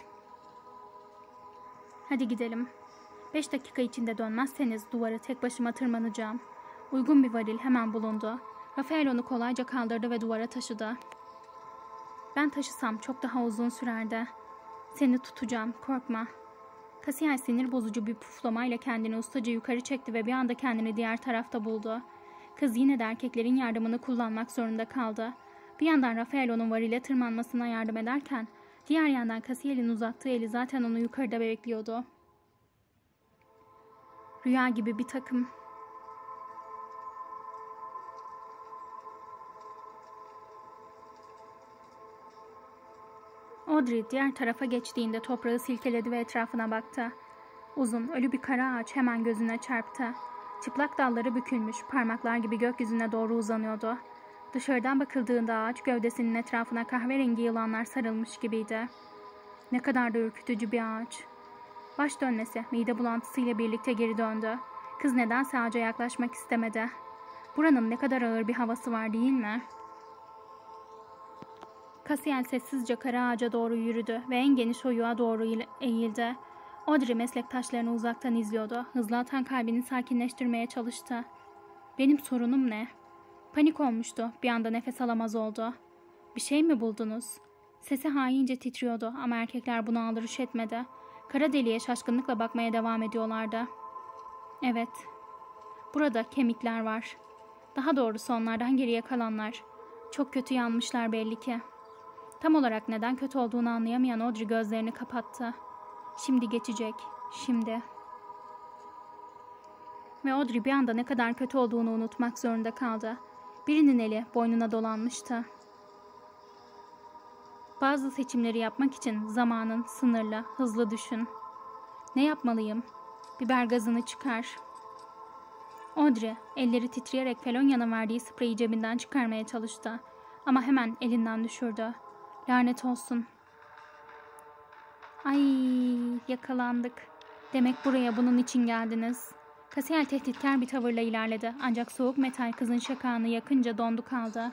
Hadi gidelim. 5 dakika içinde dönmezseniz duvarı tek başıma tırmanacağım. Uygun bir varil hemen bulundu. Rafael onu kolayca kaldırdı ve duvara taşıdı. Ben taşısam çok daha uzun sürerdi. Seni tutacağım, korkma. Cassiel sinir bozucu bir puflamayla kendini ustaca yukarı çekti ve bir anda kendini diğer tarafta buldu. Kız yine de erkeklerin yardımını kullanmak zorunda kaldı. Bir yandan Rafael onun varile tırmanmasına yardım ederken, diğer yandan Cassiel'in uzattığı eli zaten onu yukarıda bekliyordu. Rüya gibi bir takım. Audrey diğer tarafa geçtiğinde toprağı silkeledi ve etrafına baktı. Uzun, ölü bir kara ağaç hemen gözüne çarptı. Çıplak dalları bükülmüş, parmaklar gibi gökyüzüne doğru uzanıyordu. Dışarıdan bakıldığında ağaç gövdesinin etrafına kahverengi yılanlar sarılmış gibiydi. Ne kadar da ürkütücü bir ağaç. Baş dönmesi, mide bulantısıyla birlikte geri döndü. Kız nedense ağaca yaklaşmak istemedi. Buranın ne kadar ağır bir havası var değil mi? Cassiel sessizce kara ağaca doğru yürüdü ve en geniş oyuğa doğru eğildi. Audrey meslektaşlarını uzaktan izliyordu. Hızlı atan kalbini sakinleştirmeye çalıştı. Benim sorunum ne? Panik olmuştu. Bir anda nefes alamaz oldu. Bir şey mi buldunuz? Sesi haince titriyordu ama erkekler buna aldırış etmedi. Kara deliğe şaşkınlıkla bakmaya devam ediyorlardı. Evet. Burada kemikler var. Daha doğrusu onlardan geriye kalanlar. Çok kötü yanmışlar belli ki. Tam olarak neden kötü olduğunu anlayamayan Audrey gözlerini kapattı. Şimdi geçecek. Şimdi. Ve Audrey bir anda ne kadar kötü olduğunu unutmak zorunda kaldı. Birinin eli boynuna dolanmıştı. Bazı seçimleri yapmak için zamanın sınırlı, hızlı düşün. Ne yapmalıyım? Biber gazını çıkar. Audrey, elleri titreyerek Felonia'nın verdiği spreyi cebinden çıkarmaya çalıştı. Ama hemen elinden düşürdü. Lanet olsun. Ay, yakalandık. Demek buraya bunun için geldiniz. Cassiel tehditkar bir tavırla ilerledi. Ancak soğuk metal kızın şakağını yakınca dondu kaldı.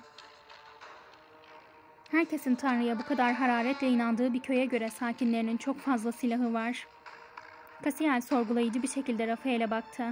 Herkesin Tanrı'ya bu kadar hararetle inandığı bir köye göre sakinlerinin çok fazla silahı var. Cassiel sorgulayıcı bir şekilde Rafael'e baktı.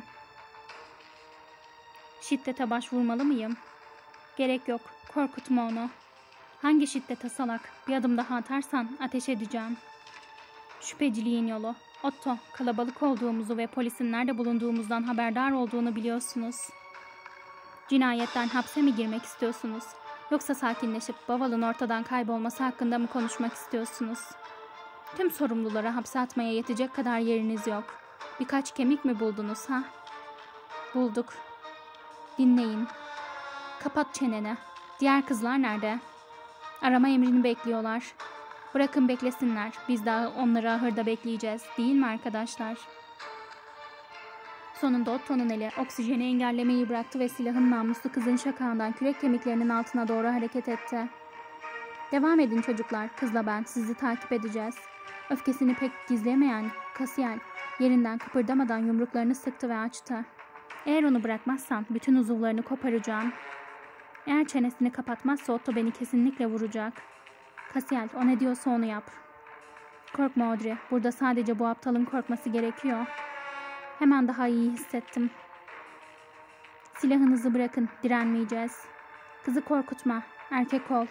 Şiddete başvurmalı mıyım? Gerek yok. Korkutma onu. Hangi şiddete salak? Bir adım daha atarsan ateş edeceğim. Şüpheciliğin yolu. Otto, kalabalık olduğumuzu ve polisin nerede bulunduğumuzdan haberdar olduğunu biliyorsunuz. Cinayetten hapse mi girmek istiyorsunuz? Yoksa sakinleşip Baval'ın ortadan kaybolması hakkında mı konuşmak istiyorsunuz? Tüm sorumluları hapse atmaya yetecek kadar yeriniz yok. Birkaç kemik mi buldunuz ha? Bulduk. Dinleyin. Kapat çeneni. Diğer kızlar nerede? Arama emrini bekliyorlar. Bırakın beklesinler. Biz daha onları ahırda bekleyeceğiz. Değil mi arkadaşlar? Sonunda Otto'nun eli oksijeni engellemeyi bıraktı ve silahın namluslu kızın şakağından kürek kemiklerinin altına doğru hareket etti. Devam edin çocuklar. Kızla ben sizi takip edeceğiz. Öfkesini pek gizleyemeyen Cassiel yerinden kıpırdamadan yumruklarını sıktı ve açtı. Eğer onu bırakmazsan bütün uzuvlarını koparacağım. Eğer çenesini kapatmazsa Otto beni kesinlikle vuracak. Cassiel, o ne diyorsa onu yap. Korkma Audrey. Burada sadece bu aptalın korkması gerekiyor. Hemen daha iyi hissettim. Silahınızı bırakın. Direnmeyeceğiz. Kızı korkutma. Erkek ol.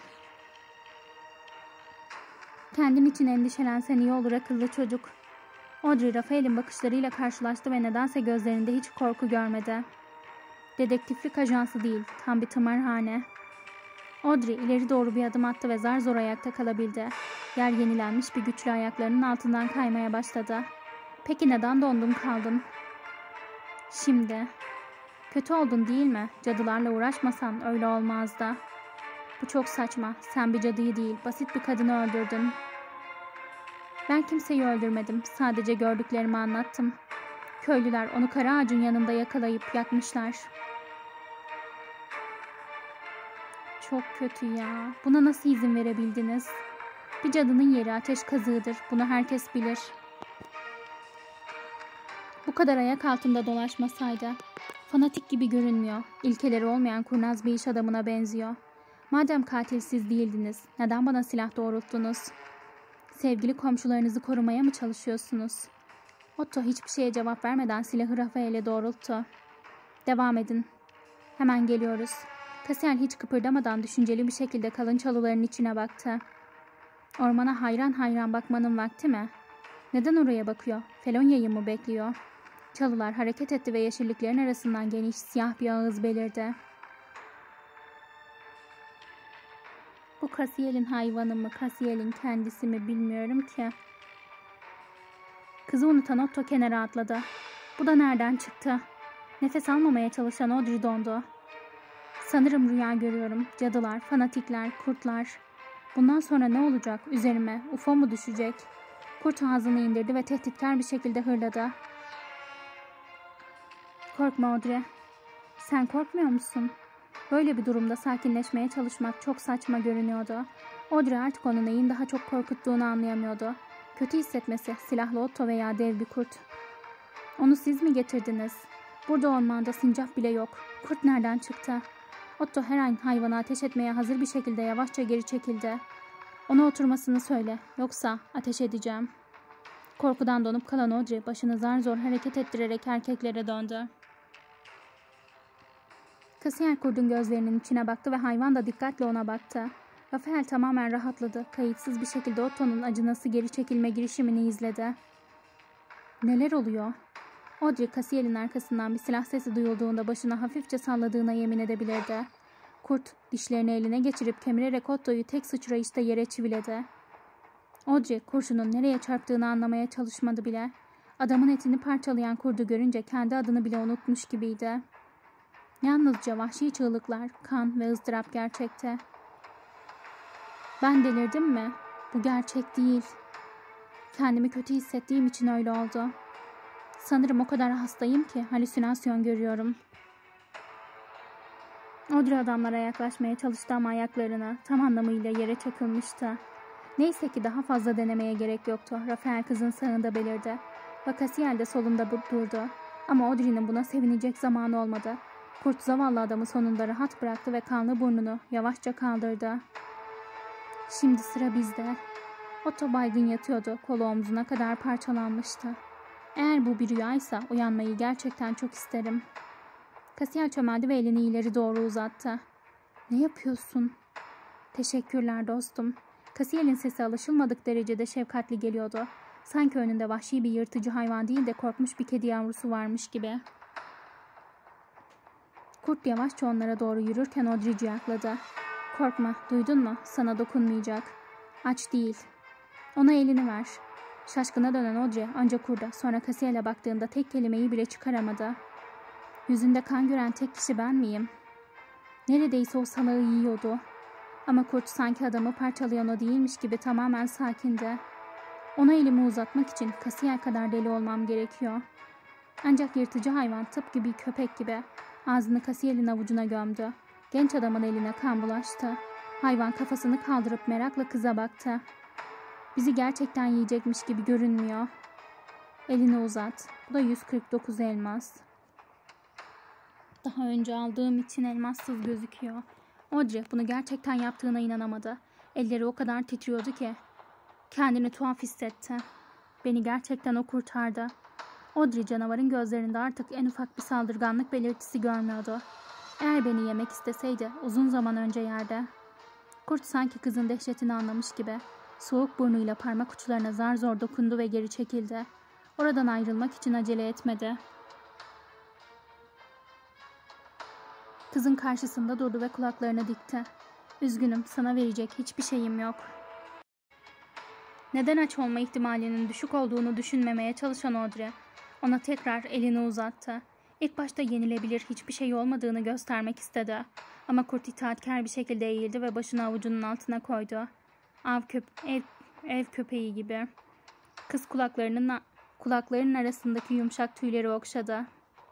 Kendin için endişelensen iyi olur akıllı çocuk. Audrey, Rafael'in bakışlarıyla karşılaştı ve nedense gözlerinde hiç korku görmedi. Dedektiflik ajansı değil, tam bir tımarhane. Audrey ileri doğru bir adım attı ve zar zor ayakta kalabildi. Yer yenilenmiş bir güçlü ayaklarının altından kaymaya başladı. Peki neden dondun kaldın? Şimdi. Kötü oldun değil mi? Cadılarla uğraşmasan öyle olmazdı. Bu çok saçma. Sen bir cadıyı değil, basit bir kadını öldürdün. Ben kimseyi öldürmedim. Sadece gördüklerimi anlattım. Köylüler onu kara ağacın yanında yakalayıp yakmışlar. Çok kötü ya. Buna nasıl izin verebildiniz? Bir cadının yeri ateş kazığıdır. Bunu herkes bilir. Bu kadar ayak altında dolaşmasaydı. Fanatik gibi görünmüyor. İlkeleri olmayan kurnaz bir iş adamına benziyor. Madem katilsiz değildiniz, neden bana silah doğrulttunuz? Sevgili komşularınızı korumaya mı çalışıyorsunuz? Otto hiçbir şeye cevap vermeden silahı Rafael'e doğrulttu. Devam edin. Hemen geliyoruz. Cassiel hiç kıpırdamadan düşünceli bir şekilde kalın çalıların içine baktı. Ormana hayran hayran bakmanın vakti mi? Neden oraya bakıyor? Felonia'yı mı bekliyor? Çalılar hareket etti ve yeşilliklerin arasından geniş siyah bir ağız belirdi. Bu Cassiel'in hayvanı mı, Cassiel'in kendisi mi bilmiyorum ki. Kızı unutan Otto kenara atladı. Bu da nereden çıktı? Nefes almamaya çalışan Audrey dondu. Sanırım rüya görüyorum. Cadılar, fanatikler, kurtlar. Bundan sonra ne olacak? Üzerime UFO mu düşecek? Kurt ağzını indirdi ve tehditkar bir şekilde hırladı. Korkma Audrey. Sen korkmuyor musun? Böyle bir durumda sakinleşmeye çalışmak çok saçma görünüyordu. Audrey artık onun neyin daha çok korkuttuğunu anlayamıyordu. Kötü hissetmesi, silahlı Otto veya dev bir kurt. Onu siz mi getirdiniz? Burada ormanda sincap bile yok. Kurt nereden çıktı? Otto her an hayvana ateş etmeye hazır bir şekilde yavaşça geri çekildi. Ona oturmasını söyle, yoksa ateş edeceğim. Korkudan donup kalan Audrey başını zar zor hareket ettirerek erkeklere döndü. Kasiyer kurdun gözlerinin içine baktı ve hayvan da dikkatle ona baktı. Rafael tamamen rahatladı. Kayıtsız bir şekilde Otto'nun acınası geri çekilme girişimini izledi. Neler oluyor? Audrey kasiyerinin arkasından bir silah sesi duyulduğunda başını hafifçe salladığına yemin edebilirdi. Kurt dişlerini eline geçirip kemirerek Otto'yu tek sıçrayışta yere çiviledi. Audrey kurşunun nereye çarptığını anlamaya çalışmadı bile. Adamın etini parçalayan kurdu görünce kendi adını bile unutmuş gibiydi. Yalnızca vahşi çığlıklar, kan ve ızdırap gerçekte. Ben delirdim mi? Bu gerçek değil. Kendimi kötü hissettiğim için öyle oldu. Sanırım o kadar hastayım ki halüsinasyon görüyorum. Audrey adamlara yaklaşmaya çalıştı ama ayaklarına tam anlamıyla yere çakılmıştı. Neyse ki daha fazla denemeye gerek yoktu. Rafael kızın sağında belirdi. Vakasiel de solunda durdu. Ama Audrey'nin buna sevinecek zamanı olmadı. Kurt zavallı adamı sonunda rahat bıraktı ve kanlı burnunu yavaşça kaldırdı. Şimdi sıra bizde. Otto baygın yatıyordu. Kolu omzuna kadar parçalanmıştı. Eğer bu bir rüyaysa uyanmayı gerçekten çok isterim. Kasiyer çömeldi ve elini ileri doğru uzattı. Ne yapıyorsun? Teşekkürler dostum. Kasiyer'in sesi alışılmadık derecede şefkatli geliyordu. Sanki önünde vahşi bir yırtıcı hayvan değil de korkmuş bir kedi yavrusu varmış gibi. Kurt yavaşça onlara doğru yürürken Audrey ciyakladı. Korkma, duydun mu? Sana dokunmayacak. Aç değil. Ona elini ver. Şaşkına dönen Audrey önce kurda, sonra Kasiyer'e baktığında tek kelimeyi bile çıkaramadı. Yüzünde kan gören tek kişi ben miyim? Neredeyse o salağı yiyordu. Ama kurt sanki adamı parçalayan o değilmiş gibi tamamen sakindi. Ona elimi uzatmak için Kasiyer kadar deli olmam gerekiyor. Ancak yırtıcı hayvan tıpkı bir köpek gibi ağzını Kasiyer'in avucuna gömdü. Genç adamın eline kan bulaştı. Hayvan kafasını kaldırıp merakla kıza baktı. Bizi gerçekten yiyecekmiş gibi görünmüyor. Elini uzat. Bu da 149 elmas. Daha önce aldığım için elmassız gözüküyor. Audrey bunu gerçekten yaptığına inanamadı. Elleri o kadar titriyordu ki. Kendini tuhaf hissetti. Beni gerçekten o kurtardı. Audrey canavarın gözlerinde artık en ufak bir saldırganlık belirtisi görmüyordu. Eğer beni yemek isteseydi uzun zaman önce yerdi. Kurt sanki kızın dehşetini anlamış gibi soğuk burnuyla parmak uçlarına zar zor dokundu ve geri çekildi. Oradan ayrılmak için acele etmedi. Kızın karşısında durdu ve kulaklarını dikti. Üzgünüm, sana verecek hiçbir şeyim yok. Neden aç olma ihtimalinin düşük olduğunu düşünmemeye çalışan Audrey, ona tekrar elini uzattı. İlk başta yenilebilir hiçbir şey olmadığını göstermek istedi. Ama kurt itaatkar bir şekilde eğildi ve başını avucunun altına koydu. Ev köpeği gibi. Kız kulaklarının arasındaki yumuşak tüyleri okşadı.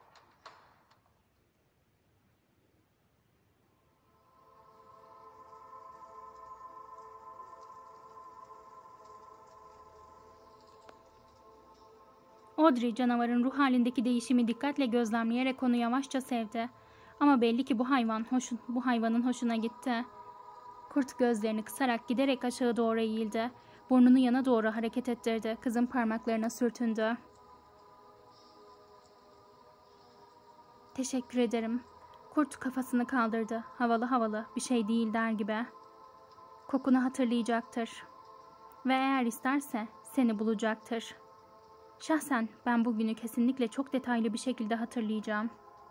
Audrey canavarın ruh halindeki değişimi dikkatle gözlemleyerek onu yavaşça sevdi. Ama belli ki bu hayvanın hoşuna gitti. Kurt gözlerini kısarak giderek aşağı doğru eğildi. Burnunu yana doğru hareket ettirdi. Kızın parmaklarına sürtündü. Teşekkür ederim. Kurt kafasını kaldırdı. Havalı havalı, bir şey değil der gibi. Kokunu hatırlayacaktır. Ve eğer isterse seni bulacaktır. Şahsen ben bugünü kesinlikle çok detaylı bir şekilde hatırlayacağım.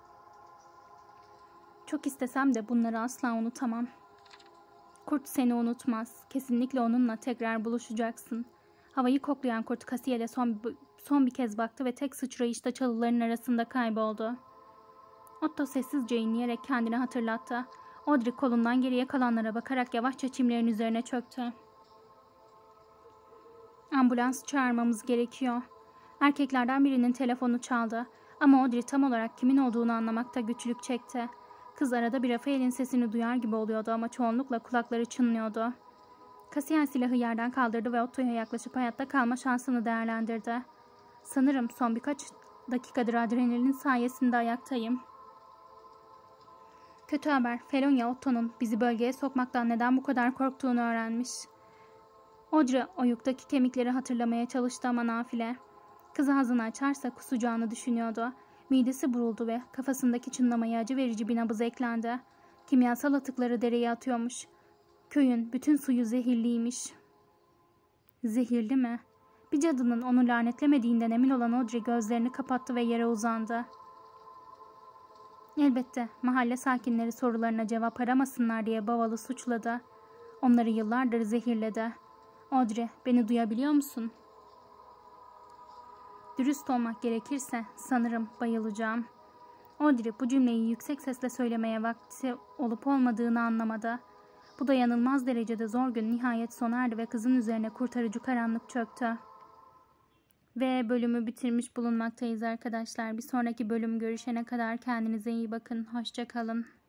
Çok istesem de bunları asla unutamam. Kurt seni unutmaz. Kesinlikle onunla tekrar buluşacaksın. Havayı koklayan kurt Kasiyer'e son bir kez baktı ve tek sıçrayışta çalıların arasında kayboldu. Otto sessizce inleyerek kendini hatırlattı. Audrey kolundan geriye kalanlara bakarak yavaşça çimlerin üzerine çöktü. Ambulans çağırmamız gerekiyor. Erkeklerden birinin telefonu çaldı ama Audrey tam olarak kimin olduğunu anlamakta güçlük çekti. Kız arada bir Rafael'in sesini duyar gibi oluyordu ama çoğunlukla kulakları çınlıyordu. Kasiyer silahı yerden kaldırdı ve Otto'ya yaklaşıp hayatta kalma şansını değerlendirdi. Sanırım son birkaç dakikadır adrenalin sayesinde ayaktayım. Kötü haber, Felonia Otto'nun bizi bölgeye sokmaktan neden bu kadar korktuğunu öğrenmiş. Audrey oyuktaki kemikleri hatırlamaya çalıştı ama nafile. Kız ağzını açarsa kusacağını düşünüyordu. Midesi buruldu ve kafasındaki çınlamaya acı verici bir nabız eklendi. Kimyasal atıkları dereye atıyormuş. Köyün bütün suyu zehirliymiş. Zehirli mi? Bir cadının onu lanetlemediğinden emin olan Audrey gözlerini kapattı ve yere uzandı. Elbette mahalle sakinleri sorularına cevap aramasınlar diye Baval'ı suçladı. Onları yıllardır zehirledi. Audrey, beni duyabiliyor musun? Dürüst olmak gerekirse sanırım bayılacağım. Audrey bu cümleyi yüksek sesle söylemeye vakti olup olmadığını anlamadı. Bu dayanılmaz derecede zor gün nihayet sona erdi ve kızın üzerine kurtarıcı karanlık çöktü. Ve bölümü bitirmiş bulunmaktayız arkadaşlar. Bir sonraki bölüm görüşene kadar kendinize iyi bakın. Hoşça kalın.